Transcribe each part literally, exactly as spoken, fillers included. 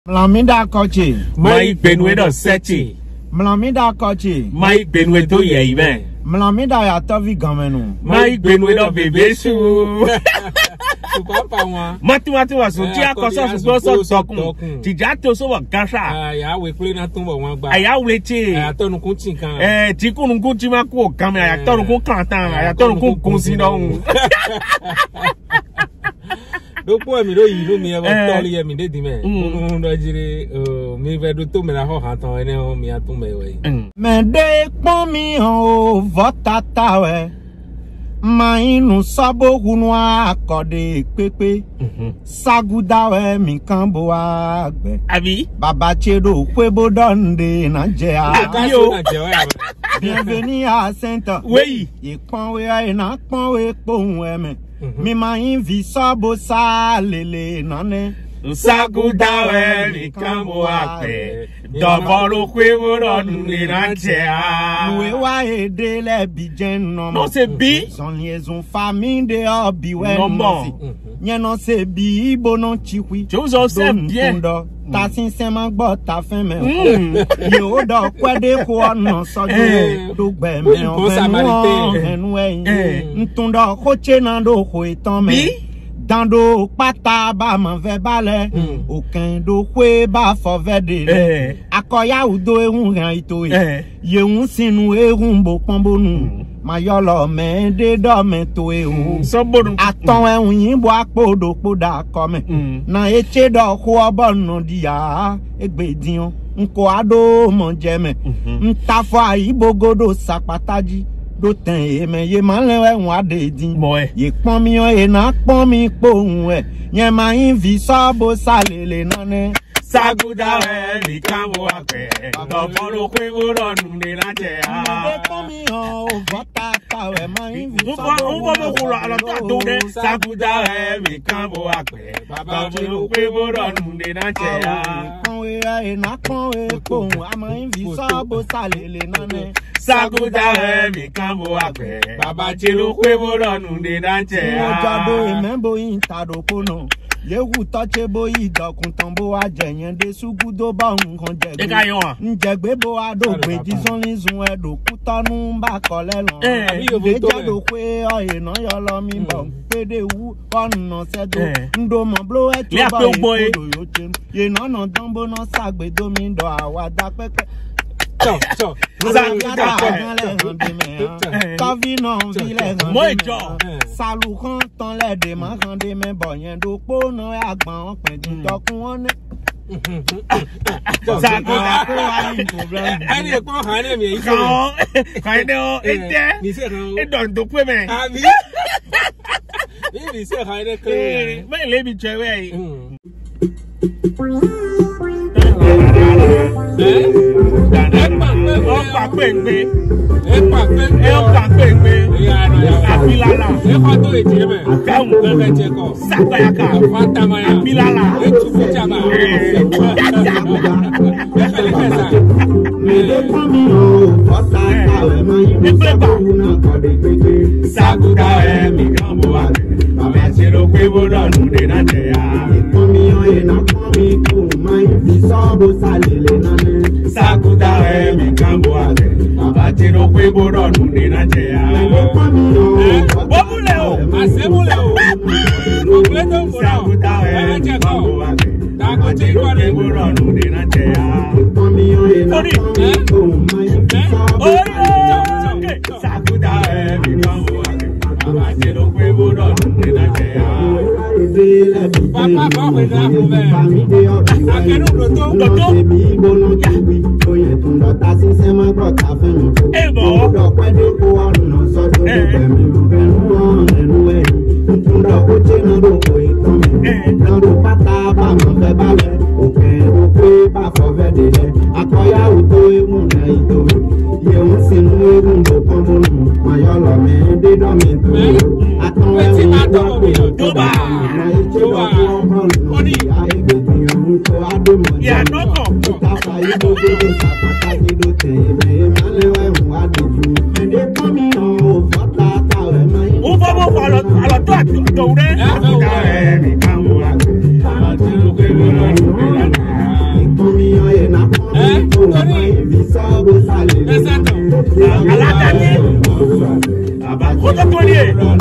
Mlamida kochi. Mai benwe do seti. Mlamida kochi. Mai benwe to ye ibe. Mlamida ya tovi gamenu. Mai benwe do bebesu. Papa wa. Mati mati wa so ti akoso so so tokun. Ti ja to so wa gasha. Ah ya we kule na tun bo won gba. Aya wleti. Aya tonu kun tin kan. Eh ti kun kun ti ma ku kan me aya tonu kun kan tan. Aya tonu kun kun si no. Do po mi do yi do mi e ba to li mi de di me un do jire mi ve do to me la ho han tan ene o mi atun me we me de pon mi o votata we ma inu sabo hunu akode pepe saguda we mi kan bo agbe abi baba chedo kwebo donde na je a yo bienvenue à Saint oui ipon we ai na pon we pohun eme mi ma yin vi sabo sa lele nane saguda we mi kan bo agbe doboro kwewo ronu ni ranje a we wa ede le bi jen no no se bi son liaison famille de obi we no yen no se bi ibo no chiwi jozo se bien ta sin se ma gbo ta fen me yo do kwede ko ona sojo do gbe me o enu eyin ntun do ko che na do ko itan me dando pata ba ma ve bale okin do kwe ba fo vede akoya udo ehun ran ito e yehun sinu ehun bo ponbonu mayolo me de do me to ehu sobodun aton ehun yin bo apodo poda ko me na eche do ko obonu dia egbedion nko ado mo je me ntafo ayibogodo sapataji do ten e me ye ma lewe won ade din ye pon mi o e na pon mi pohun e yen ma yin vi sabo salele nane saguda we mi kan bo agbe doboro kwewo ronu ni ranje a pon mi o vota ta we ma yin vi sabo un bo mo ko ala to do de saguda we mi kan bo agbe doboro kwewo ronu ni ranje a pon we e na pon we pohun a ma yin vi sabo salele nane saguda we mi kan bo agbe baba chiro kwewo ronu ni ranje a ojado emembo yin tado kono yewu toche bo idokun tan bo wa jeyen de sugudo ba nkan jegbe njegbe bo adogbe jison lizun edo kutonu ba kole lon e jado pe oye na yo lo mi bo pede wu ona sedo ndo mo blow e to ba odo yo chen ye na na dambo na sagbe do mi do awada pepe so so saguda Tavi non vile salu kan tan le de ma kan de me bo yen do po no agbon pin ju dokun one saguda ko ani problem ani ko han le mi kan kan de o ete ni se kan e don do pe me abi ni ni se kan le ko me le bi jewe yi Opa pengbe, epa pengbe, epa pengbe, abilala, epa to ejeme, kaun bebe cheko, sakayaka, fatamaya, abilala, etufu chama, efele kesa, mele komi o vota ta we ma yin sabo saguda we mi kan bo agbe baba chiro kwewo ronu ni ranje a komi o e na komi ko ma yin sabo salele nane saguda we mi kan bo agbe baba chiro kwewo ronu ni ranje a bobule o asemule o completo foro saguda we mi kan bo agbe baba chiro kwewo ronu ni ranje a komi o e na komi ko ma yin sabo saguda we mi kan bo agbe baba chiro kwewo ronu ni ranje a papa ko pe na ko be akenu proto proto oye tun do ta si se ma gbo ta fe mo ebo do pe de ko ona so do pe mi mo be no enu e tun do ko che na do ko itan mi na do pata ba mo fe ba le o pe o pe ba fo ve de le akoya o to e mu na ito ye o sinu e gun do pon mo ma yo lo me de do mi to aton e ti ma do mi do ba na e che do ko mo ni ai be ti o to ado mo ya no ko ta fa yi do do sapata ni do te me ma le wa mu adu me de komi o vota ta we ma yin o fo mo fo lo alo to to re saguda we mi kan bo agbe baba chiro kwewo ronu ni ranje a Alakani. Abakuto Tony.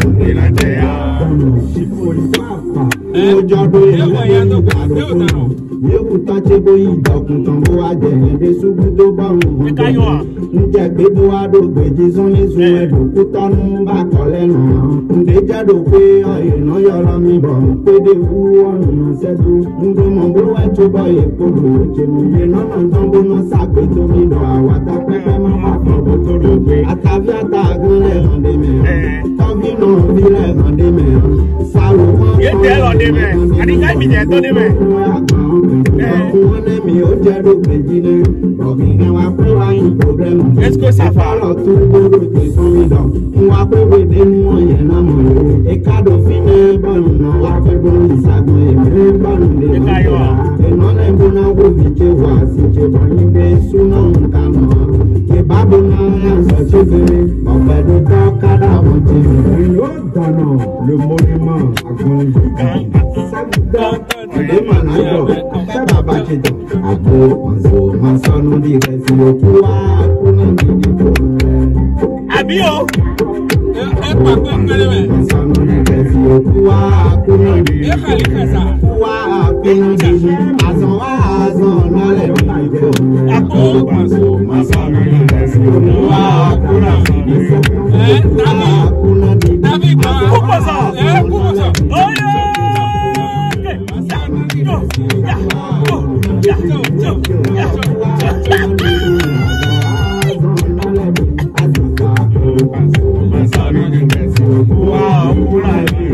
Yóò tọ́jú bóyí ìdọ̀kùn tán bó wá jẹ̀yẹ̀dẹ̀ ṣubú tó bá wọn. Ǹjẹ́ gbé bó wá dògbè jí sọ́ni sun ẹ̀dùn kú tọ́nu bá kọ́ lẹ́nu. Ǹdẹ́ jẹ́dọ̀ pé ọ̀yẹ̀ náà yọ̀rọ̀ mi bọ̀. Pédé wú ọ̀nà náà ṣẹ́dú. Ǹdẹ́ mọ̀ bó wá tó bọ̀ èkó lò ó jẹ̀mú. Yé náà náà tán bó náà ṣàgbé tó mi lọ. Àwàtà pẹ́pẹ́ máa bá fọ̀ bó tó ló gbé. Àtàbí àtàgùn lẹ̀ hàn dé mẹ́rin. Tọ́bí náà bí lẹ̀ hàn dé mẹ́rin. Sáwò wọn. Yé tẹ́ lọ dé mẹ́. Àdìgá mi jẹ́ tó dé mẹ́. Let's go Safa. Le monument Ako maso masanu di resi okuwa akuna mini kore. Abi o. E pa pe pele me. Masanu di resi okuwa akuna mini. E khali kasa. Okuwa akuna mini. Azon wa azon na le mini kore. Ako maso masanu di resi okuwa akuna mini. Eh, Davi. Akuna mini. Davi pa. Kuposa. Eh, kuposa. Oye. Yo. Ya. Ya. Yo. Ya. Wow, pura.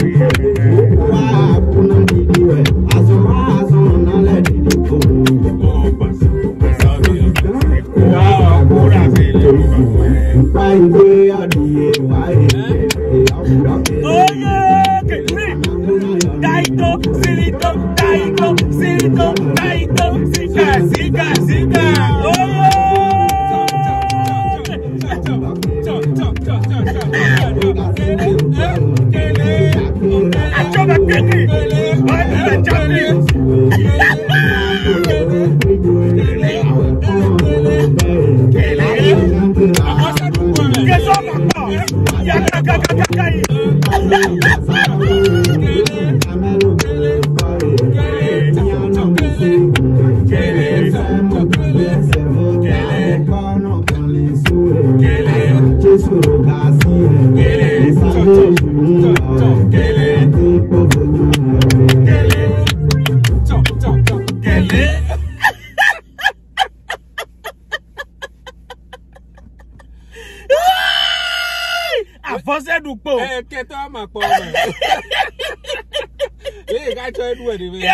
Àfọ́sẹ́ dùpò. Eh, kẹtọ́ àmà pọ̀ ọmọ. Lẹ́yìn ká tọ́ ẹnu ẹ̀ níbẹ̀.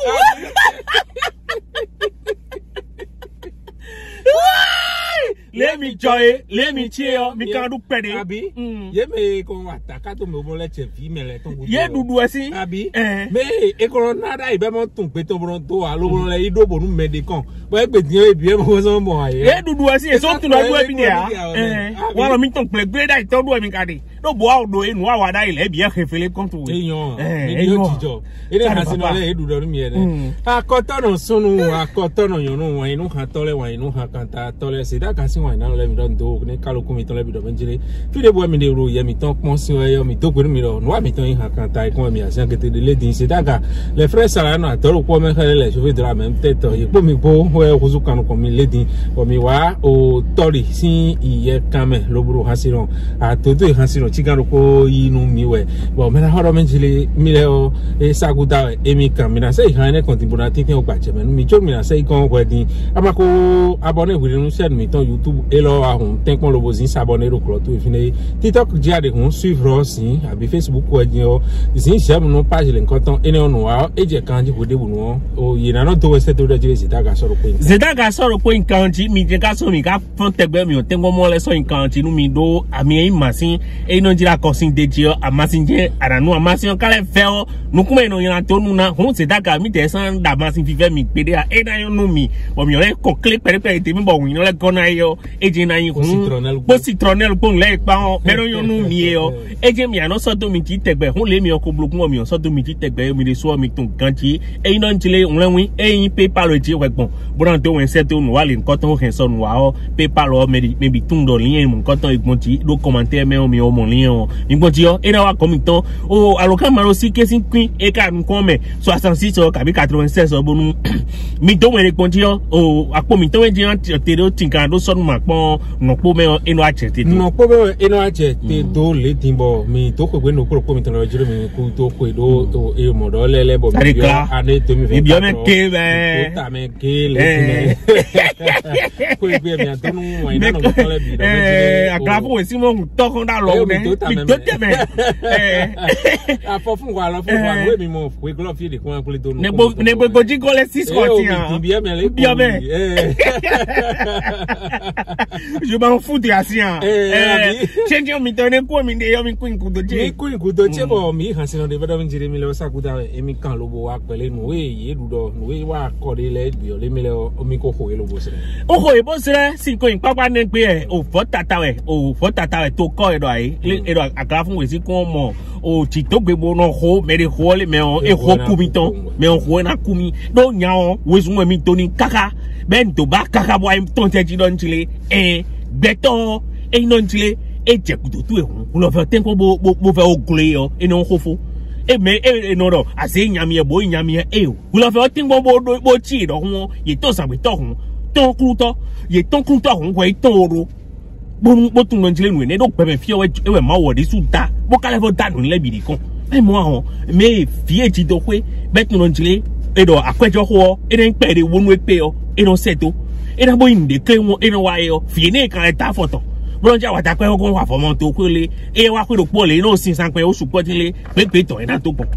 Let me joy, let me cheer, me can do penny. Abi, ye me kon ataka to me bon leche fi me le ton. Ye dudu asi. Abi, me e kon nada ibe mo tun pe to bron to a lo bron le ido bonu me de kan. Bo e pe tin e bi e mo so mo aye. Ye dudu asi e so tun do e bi ni a. Eh, wa lo mi ton pe gbe da ito do e mi kade. No bo a do e nu a wa da ile bi e khefele kon to. Eyan, mi yo tijo. Ere ha sinu le edudo mi e de. Akotono sunu, akotono yonu wa inu ha tole wa inu ha kanta tole se da ka si wa na le mi don do ne kaloku mi ton le bi do benjire. Fi de bo mi de ro ye mi ton pon si o mi to gbe mi ro. No wa mi ton ha kanta ikon mi asian kete de le din se da ka le frère Salano atoro po me khale le chauffeur de la même tête. Ye po mi po we kuzu kanu ko mi le din. O mi wa o tori si iye kame loburu hasiron. A todo hasiron chigaro ko inu mi we. Bo me na horo menjile mi le o e saguda e mi kan mi na se hane kontimbona tin o gbaje me mi jo mi na se ikon ko din. Amako abonné wi nu share mi ton YouTube e lo ahun ten kon lobo zin s'abonner ro kro to e fine TikTok dia de hun suivre si abi Facebook ko din o zin share no page le nkan ton ene onu wa e je kan ji ko de bu no o ye na no to we se to de jire si daga sọ̀rọ̀ pe Zedaga sọ̀rọ̀ pe nkan ji mi je ka so mi ka fon tegbe mi o tengo mo le so nkan ji nu mi do ami e masin e no jira ko sin deji o amasin je aranu amasin ka le fe o nu kuma eno yan to nu na hun Zedaga mi te san da masin fi fe mi pe de a e na yo nu mi o mi o le ko click pere pere te mi bo win no le gona yo eje na yin hun bo citronel pon le pa on pero yo nu mi e o eje mi ano so to mi ti tegbe hun le mi o ko blogun mi o so to mi ti tegbe mi le so mi tun kan ti e ina ntile unle win e yin paper lo ti we gbon bo to wen se to nu wa le nkan to hen so nu wa o paper lo me me bi tun do lien mu nkan to igbon ti do commentaire me o mi o mo lien o igbon ti o e na wa komi ton o aloka maro si kesin queen e ka nkan me soixante-six o kabi quatre-vingt-seize o bonu mi do wen igbon ti o o apo mi to wen ji te do tinkan do so nu ma pon no po me eno achete no po me eno achete do le timbo mi to ko gbe no ko mi ton lo jiro mi ku to ko do to e mo do lele bo mi yo ane to mi bi o me ke be ta me ke le ko gbe mi atonu wa ina no ko le bi do eh agrapo we si mo to kon da lo ne mi to te me eh a fo fun wa lo fun wa we mi mo we glove fi de ko an ko le do no ne bo ne bo ji ko le six forty an bi o me le bi o me eh je m'en fous de asien eh change mi to ne ko mi de yo mi queen ku do je mi queen ku do je bo mi han se no de bedo mi jire mi le sakuta e mi kan lo bo wa pele nu we ye du do nu we wa ko de le bi o le mi le o mi ko ho e lo bo se o ho e bo se si ko in papa ne pe e o fo tata we o fo tata we to ko e do ai e do aka fun we si ko mo o ti to gbe bo no ho me de ho le me o e ho ku mi ton me o ho na ku mi do nya o we su mi to ni kaka ben to ba kaka bo ai ton te ji don chile eh beto e no chile e je ku to tu e hun lo fe ten ko bo bo fe o gle o e no khofo e me e no do ase nyami e bo nyami e o lo fe o tin bo bo bo chi do hun ye to san we to hun ton ku to ye ton ku to hun we to ro bo bo tun no chile nu ne do pe me fi o e we ma wo di su ta bo kale fo ta nu le bi di kon e mo ahun me fi e ti do pe beto no chile e do akwejo ho e den pe de wonu e pe o e no seto e na bo inde ke won e no wa e o fi ne kan e ta foto bo nja wa ta pe ko wa fo mo to ko le e wa pe do po le no sin san pe o su po tin le pe pe to e na to po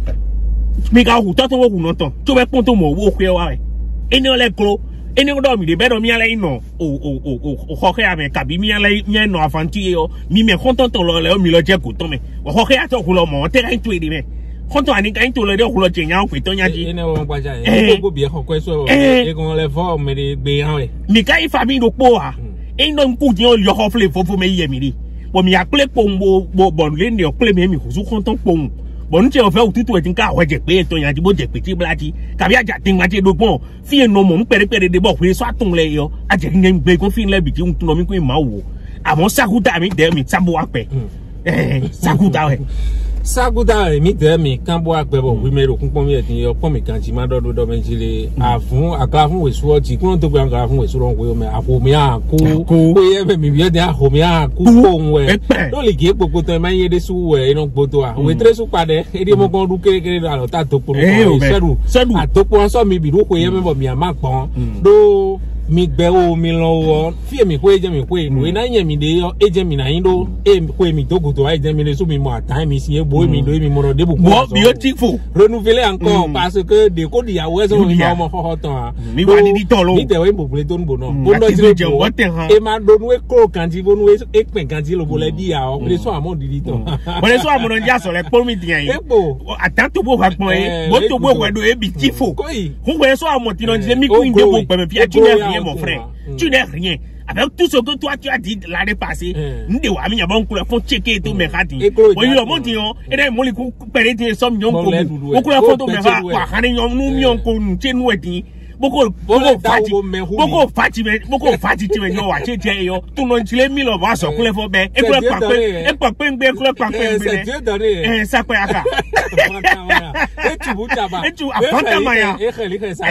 mi ka hu to to wo hu no to to be pon to mo wo pe wa e e ni o le kro e ni o do mi de be do mi ale ino o o o o ho ke ame ka bi mi ale mi no afanti e o mi me kon to to lo le o mi lo je ko to me o ho ke a to ku lo mo te ka tu e di me konto ani ka into le de hulo jenya pe to nyaji ene won gbaja e go bi e ko so e gon le fo me de gbe han we mi ka ifa mi do po a e no nku je o yo ho fle fofo me ye mi ri bo mi akle po bo bo bo le ni o ple me mi ko su konto po bo nje o fe otutu e tin ka ho je pe to nyaji bo je pe ti blati ka bi aja tin ma je do pon fi no mo npere pere de bo pe so atun le yo aje nge gbe ko fi le bi ti un tun no mi ko ma wo àmọ́ sakuta mi de mi sambo ape eh sakuta we saguda mi de mi kan bo agbebo wi mero kun pon mi e tin yo pon mi kan ji ma do do menjile afun aka fun we suo ti kun to gbe aka fun we suo ron we me afo mi a ku ko ye me mi bi de a ho mi a ku ko we do le ge popo to ma ye de su we ino gboto a we tre su pade e de mo kon du kere kere da lo ta to po ko seru atopo so mi bi ru ko ye me bo mi a ma pon do mi gbe o mi lowo fi mi ko eje mi ko inu ina yen mi de yo eje mi na yin do e ko mi dogoto a eje mi le so mi mo atan mi si e bo mi do mi mo ro de bu bo beautiful renouveler encore parce que de ko di yawo so mi mo ho tan mi wa di ton lo mi te we mo ple to nbo no bo no je wo e ma do nu e ko kanji bo nu e pe kanji lo bo le di ya o pe so amon di di ton bo le so amon ja so le po mi dian yi epo atan to bo fa pon e bo to bo we do e beautiful hu we so amon ti no je mi ku inde bo pe me fi a ti ne mon frère, tu n'es rien. Avec tout ce que toi tu as dit l'année passée, nous devons amener un bon coup pour checker tout mes ratés. Bon, il a monté, et là, moi, les coups, pérété, les sommes, yon, beaucoup de photos, mais va, quoi, yon, nous, yon, qu'on, tient, nous, et dit, beaucoup, beaucoup, fatigué, beaucoup, fatigué, beaucoup, fatigué, yon, watché, tiens, yon, tout le monde, tu l'as mis, le bras, sur couleur, ben, et couleur, papé, et papé, et couleur, papé, c'est Dieu donné. Et ça, quoi, à ça. Et tu vous tabac. Et tu apprends ta main. Et khali khasa.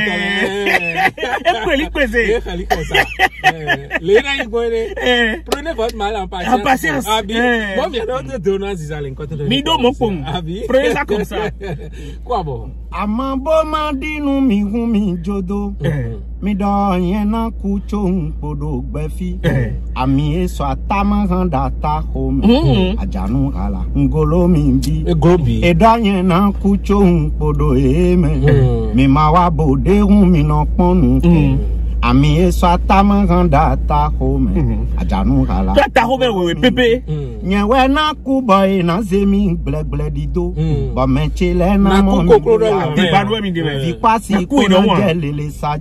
Et khali khasa. Et khali khasa. Les gens ils prenez votre mal en patience. En patience. Abi. Bon, bien d'autres donnants ils allaient côté. Mi do mon pom. Prenez ça comme ça. Quoi bon? Amabo mandinu mi humi jodo. Mi do yena kucho podo gbefi. Ami eso atama handa ta home. Ajanu ala ngolo mi bi. E grobi. E do yena kucho podo eme. Mi mawa bode hu mi no ponu. Ami eso atama handa ta home. Ajanu ala. Ta home we pepe. Nyewe na kuboy na zemi ble ble dido. Ba menchele na mo. Na kokoro do. Di badwe mi de. Di pasi ko na gelele saji.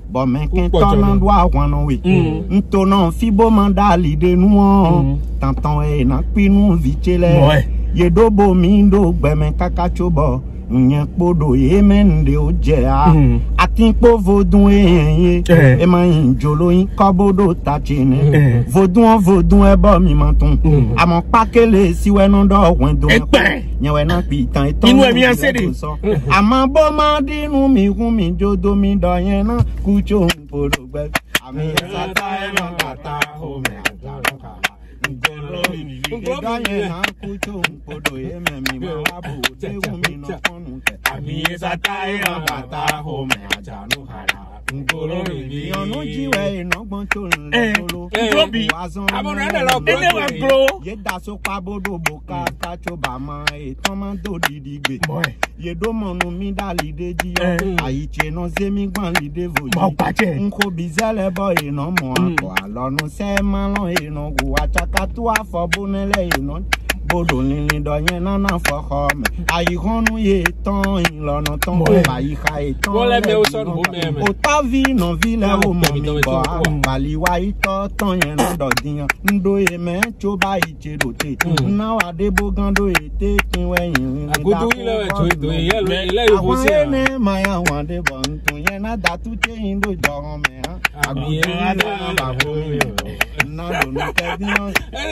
bon men ken tonan doa wano we ntonan fibo mandali de nou tantan e na pinu vichele ye dobo mindo gbemen kakachobo nyen podo ye mende oje a atin po vodun e e ma injolo yin kobodo tachine vodun vodun e bo mi manton amon pakele siwe no do wendo yen we na pi tan eton inu emi ansede amon bo ma dinu mi hun mi jodo mi do yen na kucho podo gbe ami sata e no kata o me aja Ngolonye na kucho mpodo ye memi mawabu te umi no konu te ami esata e na bata ho me aja no hara ngolonye yonu jiwe no gbon to nlo Globi abona na lo ele wa glo ye da so pa bodo boka ka cho ba ma e ton ma do didigbe ye do monu mi dali deji yo ayi che no se mi gban lide vo nko bizele boy no mo ako alonu se ma lo e no go achaka tu afo bonele e no bodo nini do yen na na fo ho me ayi honu ye ton in lona ton ba yi ka e ton wole me o so bo me me o ta vi no vi le o mo mi bo bali wa ito ton yen no do diyan ndo e me cho ba yi che do te na wa de bo gando e te kin we yin agudu ile we cho do ye lo ile yo bo se ne ma ya wa de bo ntun yen na da tu che yin do jo me ha abi e ba bo mi na do no te diyan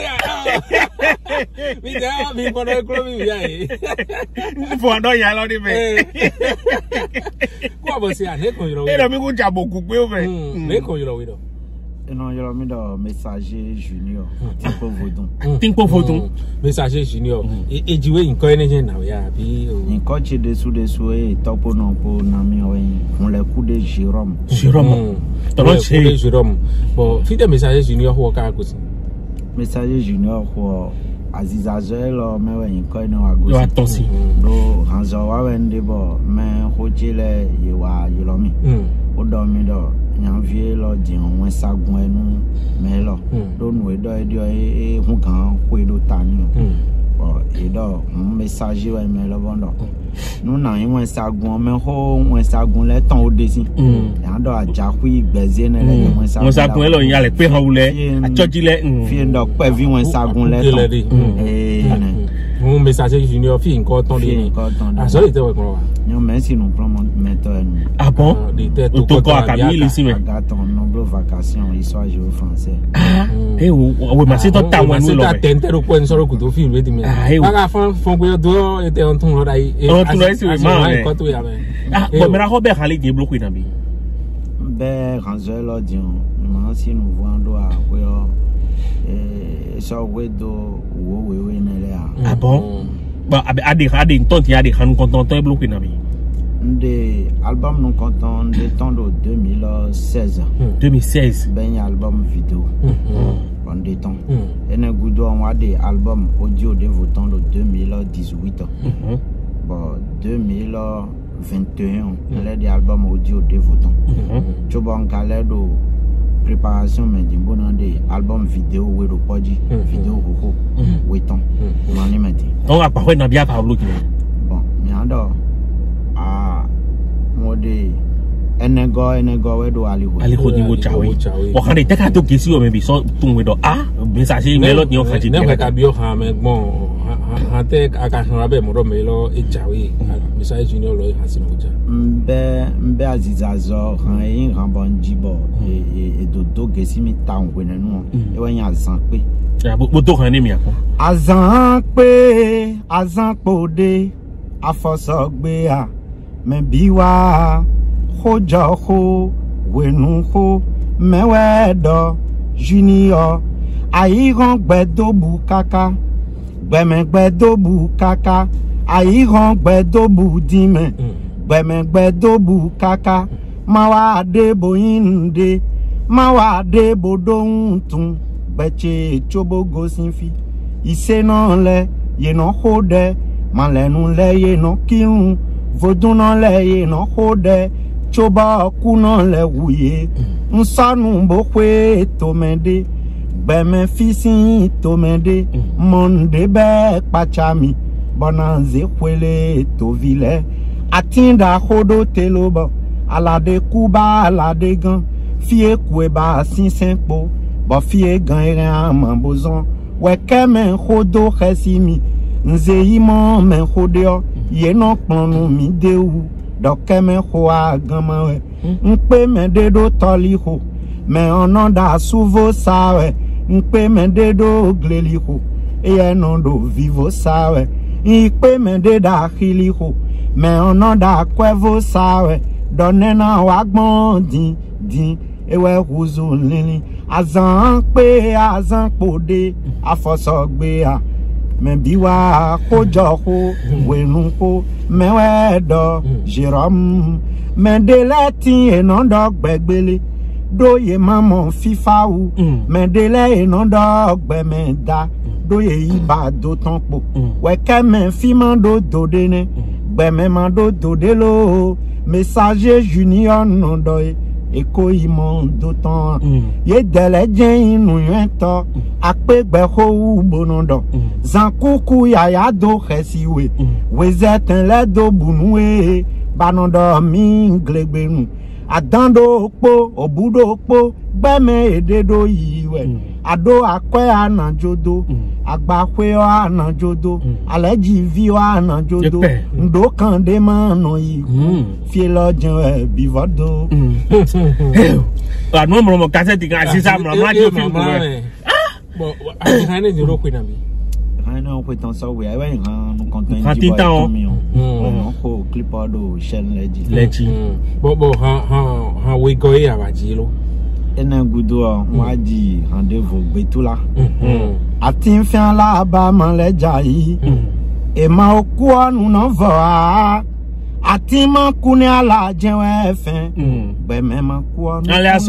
mi da mi po no klo mi ya e fo do ya lo ni me ko bo se ane ko yo e do mi ku jabo ku pe o fe me ko yo wi do non yo mi do messager junior tinko vodun tinko vodun messager junior ejiwe nko ene je na ya bi nko che desu desu e topo no po na mi o yin fun le ku de Jérôme Jérôme to che Jérôme bo fi de messager junior ho ka ko si messager junior ho Aziza Zoelo mewe nko ene wa go yo atonsi do hanzo wa wende bo me ho jile ye wa Yomi o do mi do janvier lo di won sagun enu me lo do nu e do e dio e hun kan ko e do tani o e do message wa me lo bondo nu na yin won sagun me ho won sagun le tan o de si yan do aja ku igbeze ne le won sagun won sagun e lo yin ale pe han wule a choji le fi ndo pe vi won sagun le tan e un message junior fi nko ton le a so le te we kon wa nyo merci nous prend méthode ah bon to ko akami si me agaton nombre vacation histoire géo français ah eh o ma se to ta won nu lo be tente ro ko en so ro ku to fi me di me ba fon fon ko do e te on tun ro dai e on tun ro si ma ko to ya me ah bo me ra ho be hali di bloku na bi be ranzo lo di on ma si nous voando a ko yo eh so we do wo we we ne le ah bon ba ade ade ntonti ade han content bloku na bi des albums nous comptons de temps de deux mille seize deux mille seize ben album vidéo bon de temps et ne goudou on a des albums audio de votant de deux mille dix-huit bon deux mille vingt et un on a des albums audio de votant tu bon calendo préparation mais du bon des albums vidéo we do podi vidéo koko weton on y metti on a pas na bia pa bloqué bon mi ando ah mode enego enego we do aliho aliho ni wo chawe o kan de ka to kesi o me bi so tun we do ah message me lo ni o kan ji ne ka bi o ha me gbon ha te aka han be mo do me lo e chawe message junior lo ha sinu ja mbe mbe Aziza zo han yin han bon jibo e e do do kesi mi ta on we nanu e wa yan azan pe ya bo to kan ni mi akon azan pe azan pode afosogbe a me biwa hojo ho wenu ho mewedo junior ayiran gbedo bukaka gbeme gbedo bukaka ayiran gbedo budime gbeme gbedo bukaka mawa de boyinde mawa de bodontun beche chobogo sinfi ise na le ye no hode malenu le ye no kirun voduna le ye no hode choba kuna le wuye nsanu bo kwe tomede gbeme fisi tomede monde be pachami bonanze kwele to vile atinda hodo telobo alade kuba alade gan fie kueba sinsenpo bo fie gan eren mambozon weke men khodo khasimi nze imo men khodio ye no planu mi dewu doke men khoa gama we npe men dedo toli ho men ononda suvo sawe npe men dedo gleli ho e non do vivo sawe npe men deda khili ho men ononda kwevo sawe donena wagbon din din ewe huzu lili azan pe azan pode afosogbe a men biwa kojo ko wenu ko mewe do jerom men deleti enondo gbegbele doye mamo fifa u men dele enondo gbemeda doye iba do tonpo weke men fimando dodene gbeme mando dodelo messager junior non doye eko imon d'autant ye dele jen inu yento akpegbe ho bonondo zankuku ya ya do khesiwe wezeten le do bunwe banondo mi nglegbenu adando po obudo po gbeme ededo yiwe ado akwe anajodo agbakwe anajodo aleji vi anajodo ndo kan de mano yi fie lojan bivodo anu mo mo cassette kan sisa mo ma di film ko bo a hane ni ro kwina mi hane o kwetan so we awe han no content ji bo mi o ko clip do chaîne leji leji bo bo ha ha ha we go ya ba ji lo ena gudo waji rendez-vous betula atin fian la ba man leja yi e ma oku anu no vo a atin ma ku ni ala jewe fen be me ma ku anu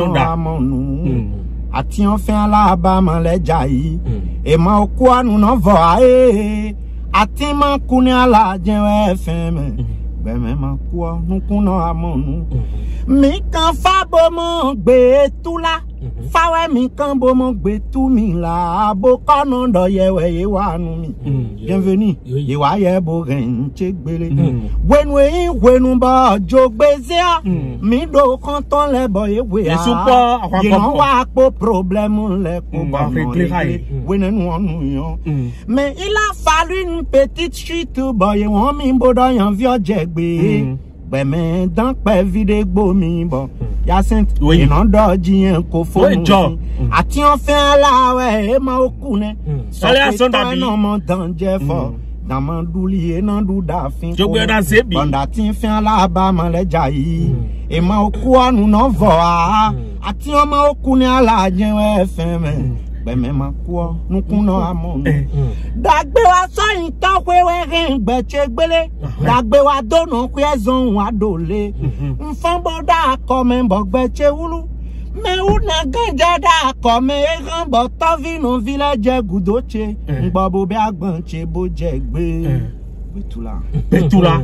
amonu atin fian la ba man leja yi e ma oku anu no vo a e atin ma ku ni ala jewe fen me be me ma ku anu ku no amonu mi kan fa bomo gbe tula fawe mi kan bomo gbe tu mi la bo kono do yewe ye wanu mi bienvenue ye wa ye bo ren chegbele when we when ba jogbeze mi do kan ton le bo ye we a ye no wa po problem le ko ba when nu onu yo mais il a fallu une petite chute boy won mi bodo yan vi jegbe Beme dan pe vide gbo mi bo ya sent ina do jiyan ko fonu ati on fe ala we e ma okune so le no mo dan je fo dan mo duli e na du da fin jo gbe da se bi banda tin fe ala ba mo le jayi e ma oku anu no vo a ati on ma okune ala je we fe me Beme ma kuo nukuno amonu dagbe wa so yin to kwe we rin gbeche gbele dagbe wa dono kwe zon wa dole nfan boda ko me bo gbeche wulu me una ganja da ko me ran bo to vinu village gudoche ngbo bo bi agbon che bo je gbe betula betula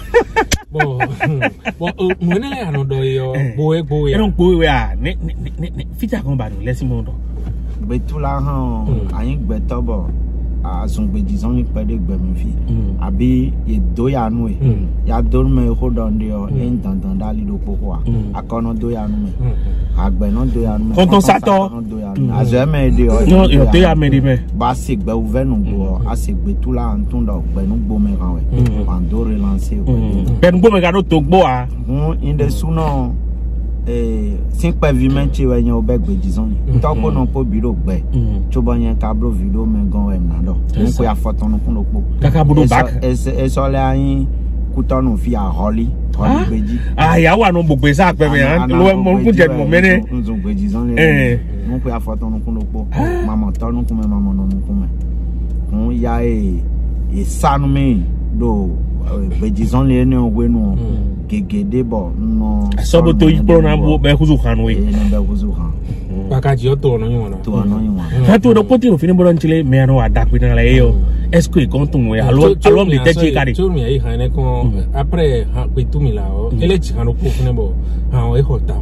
bo bo mo ne le anu do yo bo e bo ya e don bo we a ne ne ne fita kan ba do lesi mo do betula han ayin gbeto bo asun gbeji son ni pede gbe mi fi abi e doya nu e ya do me hold on de o en dandan dali do poko a akono doya nu me agbe no doya nu me konton sato azo me de o no yo te ya me di me ba se gbe ouve nu go a se betula antun do gbe nu gbo me ran we an do relancer be nu gbo me ga do to gbo a in de suno eh cinq paviments che we yan obegbe dizon to ko no po biro gbe to bo yan kablo video me gan we na do ni ko ya foto no kun lopo kaka budo back e e so le ayin kutonu fi a holi holi beji ah ya wa no gbogbe sa pe me an lo mo kun je mo mene nzo gbe dizon le no ko ya foto no kun lopo mama to no kun me mama no kun me kun ya e e sanu me do bejizon le ne ogwe nu gegede bo no so bo to ipro na bo be kuzu kan we na be kuzu kan bakaji o to no yin wona to no yin wona ha to do poti no fini bo don chile me no ada ku na le yo est-ce que kon tun we alo alo le teji kari to mi ai hane ko après ha ku tu mi la o ele chi kan ko fune bo ha o e hota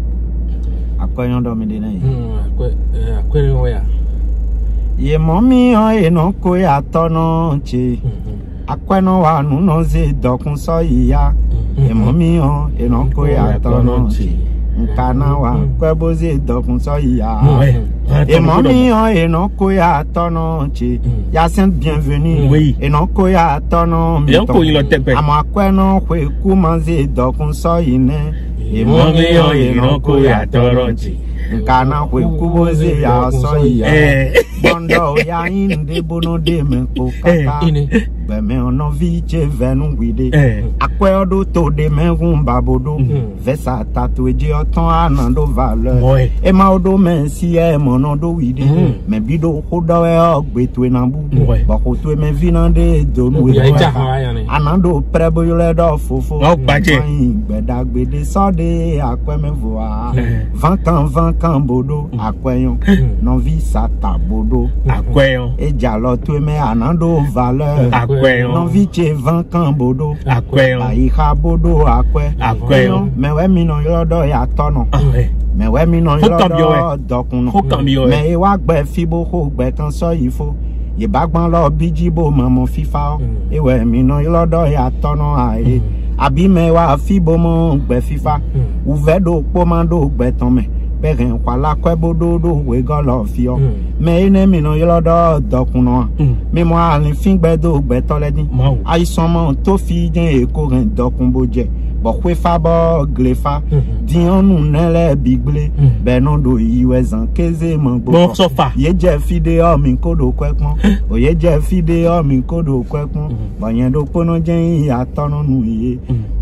akoyon do mi de na mm akwe akwe ni o ya ye mommy o e no ko ya to no che Aqueno wa nuno ze dokun so iya. Emo mi on enoko ya tono chi. Nkana wa kwebo ze dokun so iya. Emo mi on enoko ya tono chi. Ya saint bienvenue. Enoko ya tono mi. Amo aqueno kwe kumanze dokun so ine. Emo mi on enoko ya tono chi. Nkana kwe kuboze ya so iya. Bondo ya inde bono de me ko kaka. Be me ono viche venu wide. Akwe odo to de me gun babodo. Vesa tatu eji oton anando valeur. E ma odo men si e mono do wide. Me bido kodo e ogbe to na bu. Ba ko to me vinande do nu e. Anando prebo yole do fofo. Gbe dagbe de so de akwe me voa. vingt ans vingt ans bodo akwe yon. Non vi sa tabodo. Akweyon. Et dialo tu me anando valeur. Akweyon. Non viche vingt ans bodo. Akweyon. Aika bodo akwe. Akweyon. Me we mi no yodo ya tono. Me we mi no yodo dokuno. Me wa gbe fibo ko gbe kan so ifo. Ye bagban lo bijibo mamo fifa. E we mi no yodo ya tono ae. Abi me wa fibo mo gbe fifa. Uvedo pomando gbe ton me. Beren kwala kwe bodo do we golo fio me ene mi no yodo dokuno me mo alin fin gbe do gbe toledin aisan mo to fi jen eko ren dokun boje bo kwe fa bo glefa di onu nele bigle be no do iwezan keze mo gbo ye je fide o mi kodo kwekpon o ye je fide o mi kodo kwekpon bo yen do pono jen ya tono nu ye.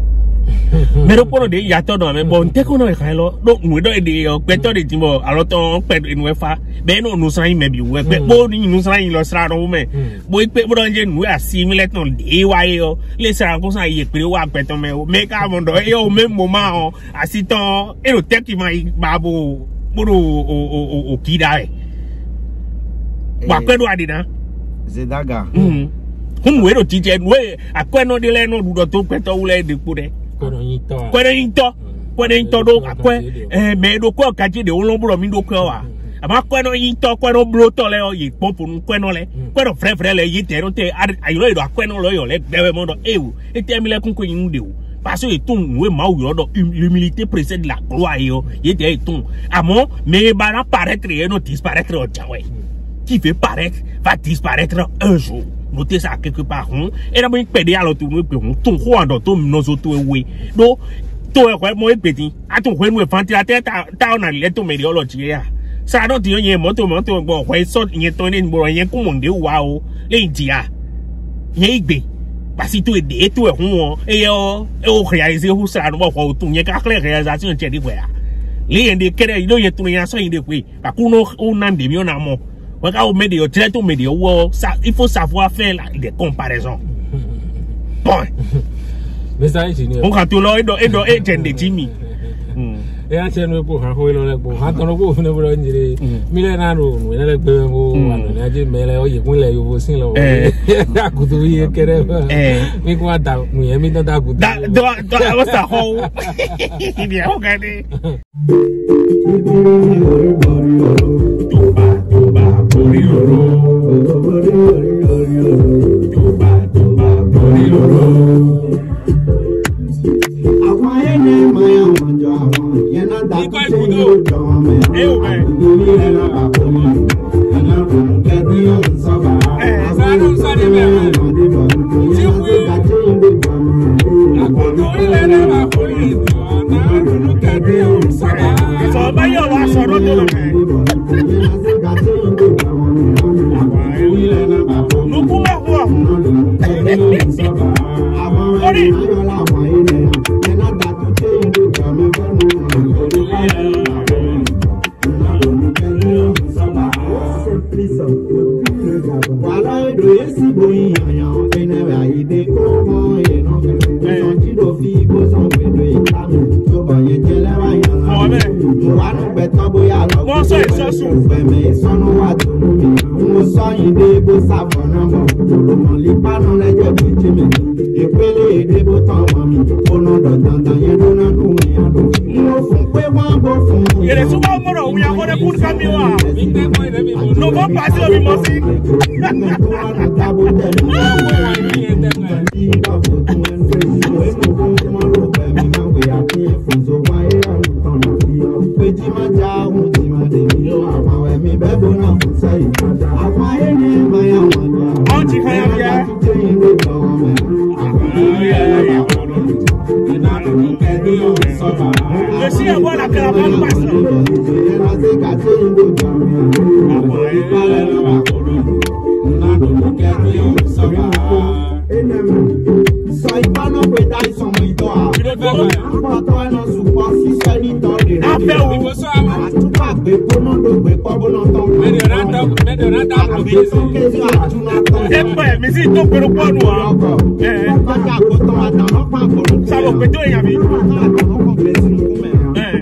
Mero pono de ya todo me bon te kono e kailo do nudo e de o peto de timbo aloto pe enu fa be no nu san me bi we pe bo ni nu san lo sra ro me bo pe bo nje nu assimilate no de wa yo le sra ko san ye pe wa peto me me ka mo do e o me mo ma o asiton e ro te ki mai babo buru o o o kida e wa pe do adina zedaga mm hum we ro ti je we akweno de le no do to peto ule de pure kwere into kwere into do akwe eh me do ko kaji de olobro mi do ko wa ama kweno into kweno bro to le o yi pompo nu kweno le kweno fre fre le yi tero te ayiro do akweno lo yo le gbewe mo do ewu ete mi le kun ko yin de o parce que ton we ma yo do l'humilité précède la gloire yo yi de ton amo me ba na paraître et non disparaître o jawe qui fait paraître va disparaître un jour. Notez ça quelque part. Et là, je peux à l'autre, je peux ton roi dans ton nos autres oui. Donc, toi, moi, petit, à ton roi, nous ventilateur, t'as on a les ton médiologie. Ça, non, tu y a moto, moto, bon, ouais, saute, y a ton nez, bon, y a commandé, waouh, les dia. Y a bé. Parce que tu es des, tu es rond, et oh, oh, réaliser où ça, nous va voir, tu n'y a qu'à la réalisation, tu es dit, voilà. Les indicateurs, il y a tout le monde, il y a des, parce qu'on a, on a des millions d'amour. Il faut savoir faire des comparaisons. Bon. Mais ça, c'est on tout là, et donc, et de Jimmy. Et à tiens, pour un peu le bon, à ton beau, ne vous dire, Milanaro, nous n'avons pas un peu, mais mais là, il y a eu aussi là. À coup de vie, eh, mais quoi, nous avons mis dans ta coup de il y a regardé. sùn. Bẹ̀mẹ̀ sọ́nù wà tó mú mi. Mo sọ́yìn dé bó sàfọ̀nà mọ̀. Olùmọ̀lì pánú lẹ́jẹ̀ pé jí mi. Ìpele èdè bó tán mọ́ mi. Kóná dọ̀dọ̀dọ̀ yẹn lóná dùn mí àdó. Mo fún pé wọ́n bó fún mi. Yẹ̀rẹ̀ tó bá mọ̀rọ̀ òun yà wọ́n kún ká mi wá. Ló bọ́ pàṣẹ omi mọ́ sí. Ọ̀ntì kan yà bíyà. Le chien voit la caravane passer. Epe, mi si to pero po nu a. Eh. Sa lo pe to eyan mi. Eh.